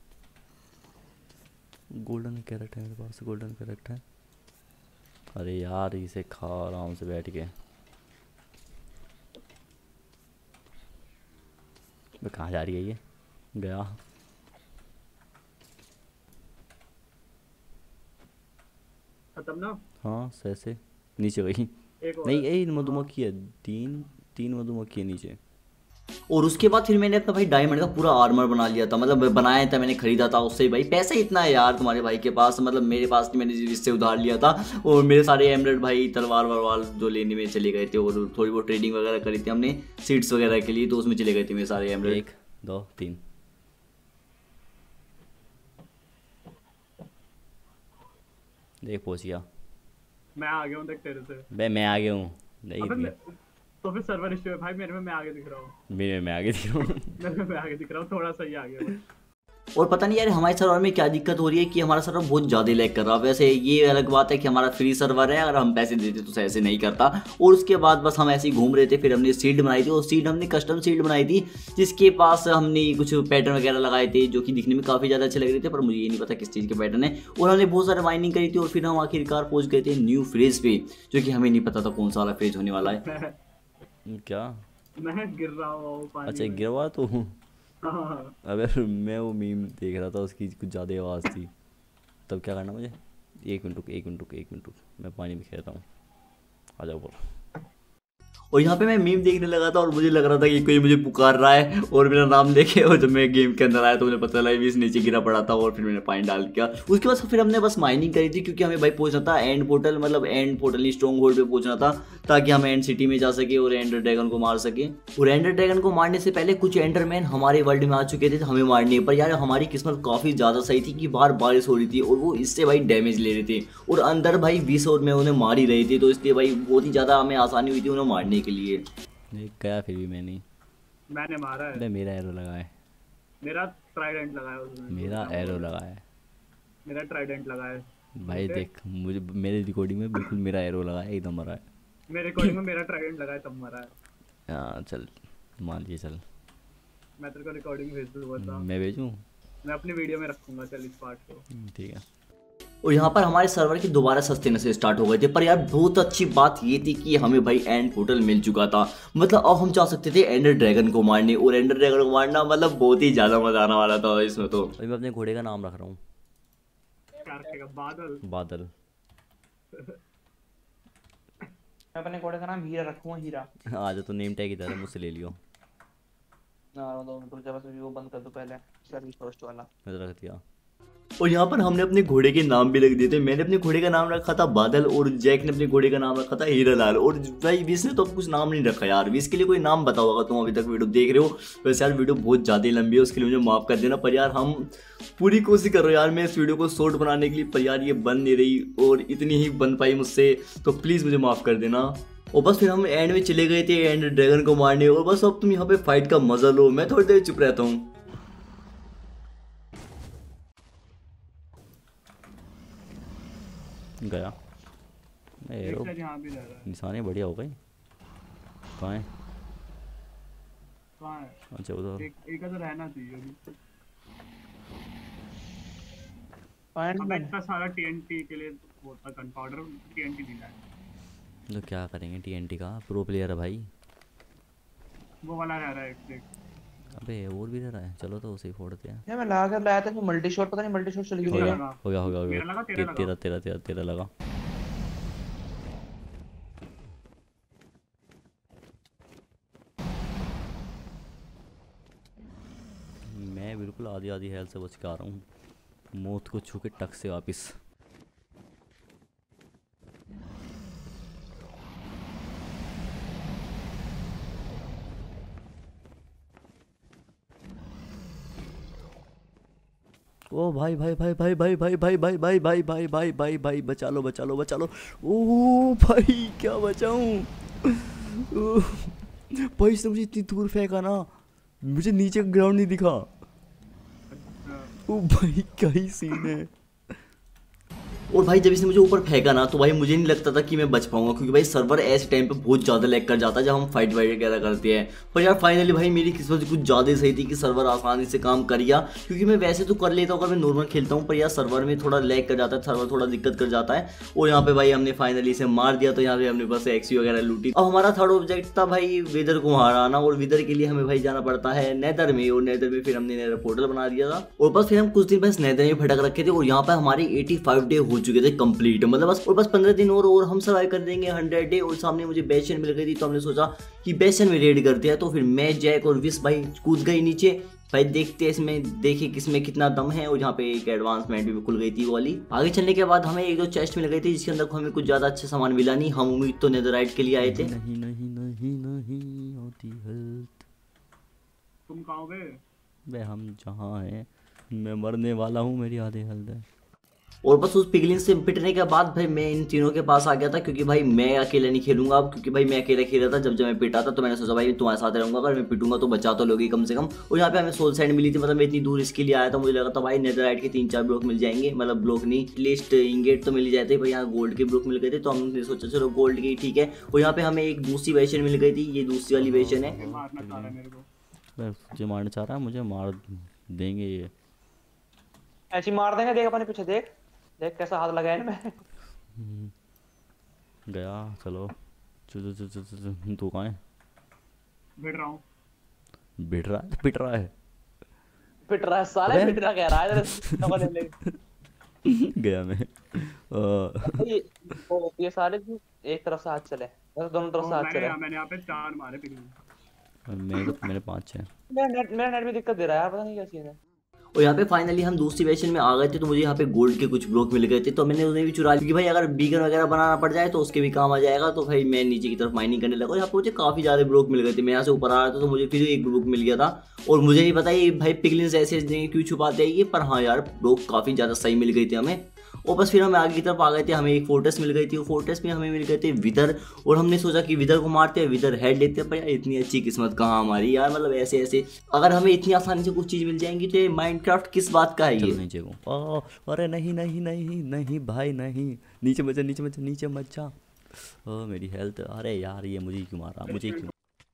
Speaker 3: गोल्डन कैरेट है मेरे पास, गोल्डन कैरेट है। अरे यार इसे खा आराम से बैठ के। मैं कहाँ जा रही है ये? गया।
Speaker 2: खत्म ना।
Speaker 3: हाँ सही से नीचे गई।
Speaker 2: एक और
Speaker 3: नहीं
Speaker 2: है।
Speaker 3: ए मधुमक्खी है, तीन तीन मधुमक्खी है नीचे।
Speaker 1: और उसके बाद फिर मैंने अपना भाई डायमंड का पूरा आर्मर बना लिया था, मतलब बनाया था मैंने, खरीदा था उससे। भाई पैसा इतना है यार तुम्हारे भाई के पास, मतलब मेरे पास नहीं, मैंने जिससे उधार लिया था। और मेरे सारे एमरेड भाई तलवार वलवार जो लेने में चले गए थे, और थोड़ी बहुत ट्रेडिंग वगैरह करी थी हमने सीड्स वगैरह के लिए, तो उसमें चले गए थे मेरे सारे एमरेड।
Speaker 3: एक दो तीन। देख पहुंच गया।
Speaker 2: मैं आ गया हूँ देख तेरे से।
Speaker 3: बे मैं आ गया हूँ। नहीं
Speaker 2: अबे
Speaker 3: नहीं,
Speaker 2: मैं- तो फिर सर्वर इश्यू है भाई, मेरे में मैं आगे दिख रहा हूँ।
Speaker 3: मेरे में आगे दिख रहा हूँ।
Speaker 2: मेरे में मैं आगे दिख रहा हूँ, थोड़ा सा ही आगे हूँ।
Speaker 1: और पता नहीं यार हमारे सर्वर में क्या दिक्कत हो रही है कि हमारा सर्वर बहुत ज़्यादा लैग कर रहा है। वैसे ये अलग बात है कि हमारा फ्री सर्वर है, अगर हम पैसे देते तो ऐसे नहीं करता। और उसके बाद बस हम ऐसे ही घूम रहे थे, फिर हमने सीड बनाई थी, और सीड हमने कस्टम सीड बनाई थी, जिसके पास हमने कुछ पैटर्न वगैरह लगाए थे जो कि दिखने में काफ़ी ज़्यादा अच्छे लग रहे थे, पर मुझे ये नहीं पता किस चीज़ के पैटर्न है। और हमने बहुत सारे माइनिंग करी थी, और फिर हम आखिरकार पहुँच गए थे न्यू फ्रेज पे, जो कि हमें नहीं पता था कौन सा वाला फ्रेज होने वाला है।
Speaker 3: क्या?
Speaker 2: मैं गिर रहा हूँ पानी
Speaker 3: अच्छा
Speaker 2: में।
Speaker 3: गिरवा तो हूँ।
Speaker 2: हाँ।
Speaker 3: अबे मैं वो मीम देख रहा था, उसकी कुछ ज़्यादा आवाज़ थी। तब क्या करना मुझे? एक मिनट रुक, एक मिनट रुक, एक मिनट रुक, मैं पानी में खेलता हूँ। आ जाओ बोल।
Speaker 1: और यहाँ पे मैं मीम देखने लगा था, और मुझे लग रहा था कि कोई मुझे पुकार रहा है और मेरा नाम लेके, और जब मैं गेम के अंदर आया तो मुझे पता चला भी इस नीचे गिरा पड़ा था, और फिर मैंने पानी डाल दिया। उसके बाद फिर हमने बस माइनिंग करी थी, क्योंकि हमें भाई पहुंचना था एंड पोर्टल, मतलब एंड पोर्टल स्ट्रॉन्ग होल्ड पे पहुंचना था, ताकि हम एंड सिटी में जा सके और एंडर ड्रैगन को मार सके। और एंडर ड्रैगन को मारने से पहले कुछ एंडरमैन हमारे वर्ल्ड में आ चुके थे हमें मारने पर। यार हमारी किस्मत काफ़ी ज़्यादा सही थी कि बाहर बारिश हो रही थी, और वो इससे भाई डैमेज ले रहे थे, और अंदर भाई बीस और में उन्हें मार ही रहे थे, तो इसलिए भाई बहुत ही ज़्यादा हमें आसानी हुई थी उन्हें मारने के लिए।
Speaker 3: नहीं गया फिर भी मैं नहीं।
Speaker 2: मैंने मारा है।
Speaker 3: अबे मेरा एरो लगा है।
Speaker 2: मेरा ट्राइडेंट लगा है उसमें।
Speaker 3: मेरा एरो लगा है
Speaker 2: मेरा ट्राइडेंट लगा है।
Speaker 3: भाई। देख मुझे, मेरे रिकॉर्डिंग में बिल्कुल मेरा एरो लगा है, एकदम मरा है।
Speaker 2: मेरे रिकॉर्डिंग में मेरा ट्राइडेंट लगा है तब मरा है।
Speaker 3: हाँ चल मान लिए चल।
Speaker 2: मैं तेरे को रिकॉर्डिंग भेज दूंगा।
Speaker 3: मैं भेजूँ?
Speaker 2: मैं अपनी वीडियो में रखूंगा चल इस पार्ट को।
Speaker 3: ठीक है।
Speaker 1: और यहाँ पर हमारे सर्वर की दोबारा सस्ते से स्टार्ट हो गए थे। पर यार बहुत अच्छी बात ये थी कि हमें भाई एंड पोर्टल मिल चुका था, मतलब अब हम जा सकते थे एंडर ड्रैगन को मारने। और एंडर ड्रैगन को मारना मतलब बहुत ही ज़्यादा मजा आने वाला था इसमें। तो
Speaker 3: अभी मैं अपने घोड़े का नाम रख रहा हूँ
Speaker 2: क्या रखेगा? बादल।
Speaker 3: बादल।
Speaker 4: मैं अपने घोड़े का नाम हीरा रखूंगा, हीरा।
Speaker 3: आज तो नेम टैग इधर है, मुझसे ले लियो।
Speaker 4: ना दो मिनट रुक जा, बस वो बंद कर दो पहले, सर्विस फर्स्ट वाला।
Speaker 3: मैं तो रख दिया।
Speaker 1: और यहाँ पर हमने अपने घोड़े के नाम भी रख दिए थे। मैंने अपने घोड़े का नाम रखा था बादल, और जैक ने अपने घोड़े का नाम रखा था हीरालाल। और भाई विश ने तो अब कुछ नाम नहीं रखा यार। विश के लिए कोई नाम बताओ अगर तुम अभी तक वीडियो देख रहे हो। वैसे यार वीडियो बहुत ज़्यादा लंबी है, उसके लिए मुझे माफ़ कर देना। पर यार हम पूरी कोशिश कर रहे हो यार मैं इस वीडियो को शॉर्ट बनाने के लिए, पर यार ये बन नहीं रही, और इतनी ही बन पाई मुझसे, तो प्लीज़ मुझे माफ़ कर देना। और बस फिर हम एंड में चले गए थे एंड ड्रैगन को मारने। और बस अब तुम यहाँ पे फाइट का मजा लो, मैं थोड़ी देर चुप रहता हूँ।
Speaker 3: गया मैं एरो।
Speaker 2: एक यहाँ भी रह रहा है।
Speaker 3: निशाने बढ़िया हो गए। कहाँ है?
Speaker 2: कहाँ है?
Speaker 3: अच्छा उधर।
Speaker 2: एक एक तो रहना चाहिए अभी।
Speaker 4: पॉइंट
Speaker 2: अब
Speaker 4: में
Speaker 2: इतना सारा टीएनटी के लिए होता गन पाउडर टीएनटी मिला है।
Speaker 3: तो क्या करेंगे टीएनटी का? प्रो प्लेयर है भाई।
Speaker 2: वो वाला रह रहा है एक देख।
Speaker 3: अबे और भी रह रहा है, चलो तो उसे ही फोड़ते हैं।
Speaker 4: यार मैं ला कर लाया था वो मल्टी शॉट, पता नहीं मल्टी शॉट चली
Speaker 3: हो
Speaker 4: गई
Speaker 3: गया
Speaker 4: है।
Speaker 3: हो गया हो गया हो
Speaker 2: मेरा लगा,
Speaker 3: गया।
Speaker 2: तेरा
Speaker 3: ते-
Speaker 2: लगा।
Speaker 3: तेरा तेरा तेरा तेरा लगा। मैं बिल्कुल आधी आधी हेल्थ से बच के आ रहा हूँ, मौत को छू के टक से वापिस। ओ भाई भाई भाई भाई भाई भाई भाई भाई भाई भाई भाई भाई भाई भाई बचा लो बचा लो बचा लो। ओ भाई क्या बचाऊं? भाई इसने मुझे इतनी दूर फेंका ना, मुझे नीचे ग्राउंड नहीं दिखा। ओ भाई क्या ही सीन है।
Speaker 1: और भाई जब इसने मुझे ऊपर फेंका ना तो भाई मुझे नहीं लगता था कि मैं बच पाऊंगा, क्योंकि भाई सर्वर ऐसे टाइम पे बहुत ज़्यादा लैग कर जाता है जब हम फाइट वाइट वगैरह करते हैं। पर यार फाइनली भाई मेरी किस्मत कुछ ज़्यादा सही थी कि सर्वर आसानी से काम कर गया, क्योंकि मैं वैसे तो कर लेता हूँ अगर मैं नॉर्मल खेलता हूँ, पर यार सर्वर में थोड़ा लैग कर जाता है, सर्वर थोड़ा दिक्कत कर जाता है। और यहाँ पे भाई हमने फाइनली इसे मार दिया, तो यहाँ पे हमने बस एक्सी वगैरह लूटी। अब हमारा थर्ड ऑब्जेक्ट था भाई विदर को हराना, और विदर के लिए हमें भाई जाना पड़ता है नेदर में, और नेदर में फिर हमने नेदर पोर्टल बना दिया था। और बस फिर हम कुछ दिन बस नेदर में भटक रखे थे, और यहाँ पे हमारे पचासी डे हो चुके थे कंप्लीट, मतलब बस और बस पंद्रह दिन और और हम सर्वाइव कर देंगे हंड्रेड डे। और सामने मुझे बेशन मिल गई थी, तो हमने सोचा कि बेशन में रेड करते हैं। तो फिर मैं, जैक और विश भाई कूद गई नीचे, भाई देखते हैं इसमें, देखे किसमें कितना दम है। और यहाँ पे एक एडवांसमेंट भी खुल गई थी वाली। आगे चलने के बाद हमें एक दो चेस्ट मिल गई थी, जिसके अंदर हमें कुछ ज्यादा अच्छा सामान मिला नहीं। हम उम्मीद तो नेदरराइट के लिए आए थे।
Speaker 3: नहीं नहीं नहीं नहीं होती हेल्थ।
Speaker 2: तुम कहाँ हो गए?
Speaker 3: वे हम जहाँ हैं, मैं मरने वाला हूँ, मेरी आधी हेल्थ है।
Speaker 1: और बस उस पिगलिन से पिटने के बाद भाई मैं इन तीनों के पास आ गया था, क्योंकि भाई मैं अकेले नहीं खेलूंगा अब, क्योंकि भाई मैं अकेला खेल रहा था जब जब मैं पिटा था। तो मैंने सोचा भाई तुम्हारे साथ रहूंगा, अगर मैं पिटूंगा तो बचा तो लोगी कम से कम। और यहाँ पे हमें सोल साइड मिली थी, मतलब मैं इतनी दूर इसके लिए आया था, मुझे लगा था भाई नेदरराइट के तीन चार ब्लॉक मिल जाएंगे, मतलब ब्लॉक नहीं लिस्ट इंगेट तो मिल ही जाते भाई। यहाँ गोल्ड के ब्लॉक मिल गए थे, तो हमने सोचा चलो गोल्ड की ठीक है। और यहाँ पे हमें एक दूसरी वेशन मिल गई थी, ये दूसरी वाली वेशन है।
Speaker 2: मारना चाह रहा है मेरे को।
Speaker 3: मुझे मारना चाह रहा है, मुझे मार देंगे ये।
Speaker 4: ऐसी मार देंगे, देख अपने पीछे देख, देख कैसा हाथ लगाया इनमें।
Speaker 3: गया चलो चलो चलो चलो चलो। तू कहाँ है?
Speaker 2: भिड़ रहा हूँ।
Speaker 3: बिट रहा है, पिट रहा है।
Speaker 4: पिट रहा है साले, पिट रहा कह रहा है इधर ले ले।
Speaker 3: गया मैं। आ,
Speaker 4: ये वो ये सारे एक तरफ से हाथ चले, बस दोनों तरफ से हाथ चले।
Speaker 2: मैंने मैंने यहाँ पे चार मारे पिगलिन।
Speaker 3: मेरे तो मेरे पाँच छः।
Speaker 4: मेरा नेट मेरा नेट भी दिक्कत दे रहा है यार, पता नहीं क्या सीन है।
Speaker 1: और यहाँ पे फाइनली हम दूसरी वेशन में आ गए थे, तो मुझे यहाँ पे गोल्ड के कुछ ब्लॉक मिल गए थे, तो मैंने उन्हें भी चुरा लिया, क्योंकि भाई अगर बीगन वगैरह बनाना पड़ जाए तो उसके भी काम आ जाएगा। तो भाई मैं नीचे की तरफ माइनिंग करने लगा, और यहाँ पे मुझे काफी ज्यादा ब्लॉक मिल गए थे। मैं यहाँ से ऊपर आ रहा था तो मुझे फिर एक ब्लॉक मिल गया था, और मुझे नहीं पता ये भाई पिगलिन्स ऐसे क्यों छुपाते हैं ये, पर हाँ यार ब्लॉक काफी ज्यादा सही मिल गई थी हमें। और बस फिर हम आगे की तरफ आ गए थे, हमें एक फोर्ट्रेस मिल गई थी, वो फोर्ट्रेस में हमें मिल गए थे विदर। और हमने सोचा कि विदर को मारते हैं, विदर हेड लेते हैं। पर यार इतनी अच्छी किस्मत कहाँ हमारी यार, मतलब ऐसे ऐसे अगर हमें इतनी आसानी से कुछ चीज़ मिल जाएंगी तो ये माइनक्राफ्ट किस बात का है ये।
Speaker 3: नीचे को ओ, अरे नहीं नहीं नहीं नहीं भाई नहीं, नीचे मत जा, नीचे मत जा, नीचे मत जा। ओ मेरी हेल्थ, अरे यार ये मुझे क्यों मारा, मुझे क्यों?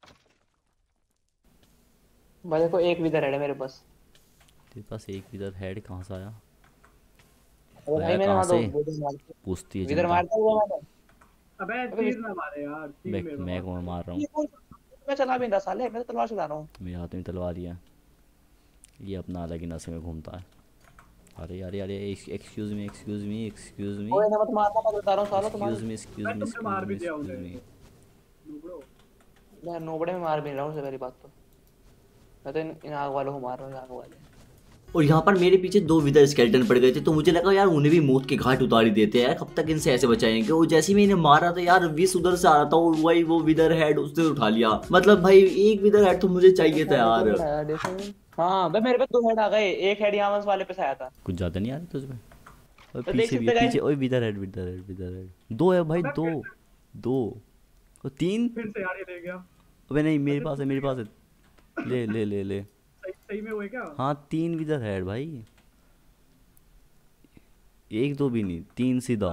Speaker 4: भाई देखो एक विदर है मेरे पास।
Speaker 3: तेरे पास एक विदर हेड कहाँ से आया?
Speaker 4: और भाई
Speaker 3: आया
Speaker 4: मैंने
Speaker 3: कहाँ
Speaker 4: वहां तो
Speaker 3: से?
Speaker 4: विदर मार
Speaker 3: पूछती है
Speaker 4: विदर
Speaker 3: जनता।
Speaker 4: मारता हुआ मैंने।
Speaker 2: अबे तीर ना मारे यार, तीर
Speaker 3: मैं
Speaker 2: मेरे
Speaker 3: मैं
Speaker 2: को।
Speaker 3: कौन मार रहा हूँ?
Speaker 4: ये कौन सा- मैं चला भी नहीं रहा साले, मैं तो तलवार चला रहा हूँ।
Speaker 3: मेरे हाथ में तलवार है, ये अपना अलग ही नशे में घूमता है। अरे अरे अरे excuse me excuse me excuse me
Speaker 4: ओए ना मत मारना, मैं बता रहा हूँ सालो
Speaker 3: एक्सक्यूज
Speaker 4: तुम्हारे।
Speaker 3: मी एक्सक्यूज
Speaker 2: मैं
Speaker 3: मी
Speaker 2: तुमने मार भी
Speaker 3: एक्सक्यूज
Speaker 2: दिया
Speaker 3: मी
Speaker 2: उसे। नुबड़ो।
Speaker 4: मैं नोबड़े में मार भी नहीं रहा हूँ, सबसे पहली बात तो मैं तो इन, इन आग वालों को मार रहा हूँ, आग वाले।
Speaker 1: और यहाँ पर मेरे पीछे दो विदर स्केलेटन पड़ गए थे, तो मुझे लगा यार उन्हें भी मौत के घाट उतार ही देते हैं, कब तक इनसे ऐसे बचाएंगे। और जैसे ही मैं इन्हें मार रहा था यार विश उधर से आ रहा था, और वही वो विदर हेड उसने उठा लिया। मतलब भाई एक विदर हेड तो मुझे चाहिए था यार।
Speaker 4: हाँ भाई मेरे पे दो हेड आ गए, एक हेड यहाँ वाले पे से आया था।
Speaker 3: कुछ ज़्यादा नहीं आ रही तुझ पे? और
Speaker 4: तो देख
Speaker 3: पीछे भी
Speaker 4: सकते
Speaker 3: है,
Speaker 4: guys।
Speaker 3: पीछे ओए wither head wither head wither head दो है भाई, दो दो और तीन।
Speaker 2: फिर से यार ये ले गया।
Speaker 3: अबे नहीं मेरे पास है, मेरे पास है, ले ले ले ले।
Speaker 2: सही सही में हुए क्या?
Speaker 3: हाँ तीन विदर हेड भाई, एक दो भी नहीं, तीन सीधा।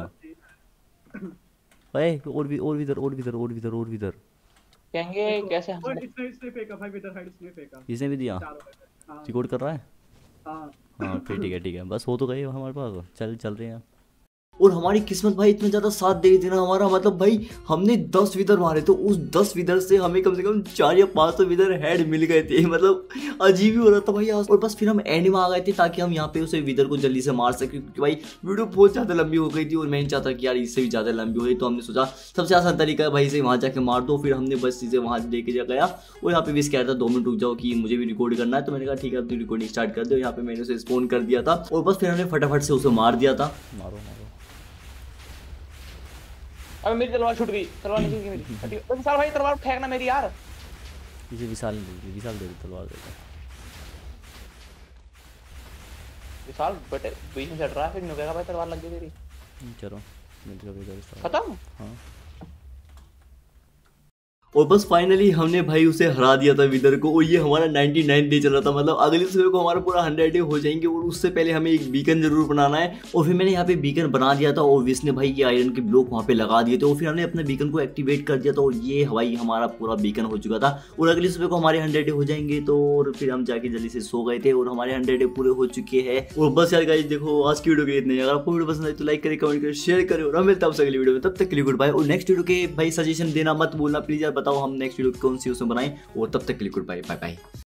Speaker 3: ओए और भी और विदर और विदर और विदर और विदर।
Speaker 4: कहेंगे कैसे हम
Speaker 2: और इसने इसने फेंका भाई, विदर हेड इसने फेंका।
Speaker 3: इसने भी दिया,
Speaker 2: चारों में से। हाँ
Speaker 3: रिकॉर्ड कर रहा है।
Speaker 2: हाँ।
Speaker 3: हाँ फिर ठीक है ठीक है, बस हो तो गई हमारे पास, चल चल रहे हैं।
Speaker 1: और हमारी किस्मत भाई इतना ज्यादा साथ दे रही थी ना हमारा, मतलब भाई हमने दस विदर मारे तो उस दस विदर से हमें कम से कम चार या पांच सौ विदर हेड मिल गए थे, मतलब अजीब ही हो रहा था भाई। और बस फिर हम एंड में आ गए थे ताकि हम यहाँ पे उसे विदर को जल्दी से मार सके, क्योंकि भाई वीडियो बहुत ज्यादा लंबी हो गई थी और मैं नहीं चाहता कि यार इससे भी ज्यादा लंबी हो गई। तो हमने सोचा सबसे आसान तरीका है भाई इसे वहाँ जाके मार दो। फिर हमने बस इसे वहाँ लेके जा गया, और यहाँ पे विश कह रहा था दो मिनट रुक जाओ कि मुझे भी रिकॉर्ड करना है। तो मैंने कहा ठीक है अब रिकॉर्डिंग स्टार्ट कर दो। यहाँ पे मैंने उसे स्पोन कर दिया था, और बस फिर हमने फटाफट से उसे मार दिया था।
Speaker 3: मारो मारो।
Speaker 4: अबे मेरी तलवार छूट गई, तलवार निकल गई मेरी। हटी बस विशाल भाई तलवार फेंकना मेरी यार।
Speaker 3: इसे विशाल दे, विशाल दे तलवार दे।
Speaker 4: विशाल बेटे बीच में चढ़ रहा है, फिर नुकेगा भाई तलवार लग गई तेरी।
Speaker 3: चलो मिल गया विदर।
Speaker 4: खत्म।
Speaker 3: हाँ और बस फाइनली हमने भाई उसे हरा दिया था विदर को। और ये हमारा निन्यानवे डे चल रहा था, मतलब अगले सुबह को हमारा पूरा हंड्रेड डे हो जाएंगे। और उससे पहले हमें एक बीकन जरूर बनाना है। और फिर मैंने यहाँ पे बीकन बना दिया था और विश ने भाई ये आयरन के ब्लॉक वहाँ पे लगा दिए थे। और फिर हमने अपने बीकन को एक्टिवेट कर दिया था और ये भाई हमारा पूरा बीकन हो चुका था। और अगले सुबह को हमारे हंड्रेड डे हो जाएंगे। तो और फिर हम जाके जल्दी से सो गए थे और हमारे हंड्रेड डे पूरे हो चुके हैं। और बस यार गाइस देखो आज की वीडियो के इतने। अगर आपको वीडियो पसंद आई तो लाइक करें, कमेंट करें, शेयर करें। और हम मिलते हैं अगली वीडियो में, तब तक के लिए गुड बाय। और नेक्स्ट वीडियो के भाई सजेशन देना मत भूलना प्लीज यार, बताओ हम नेक्स्ट वीडियो कौन सी उसमें बनाएं। और तब तक के लिए गुड बाय, बाय बाय।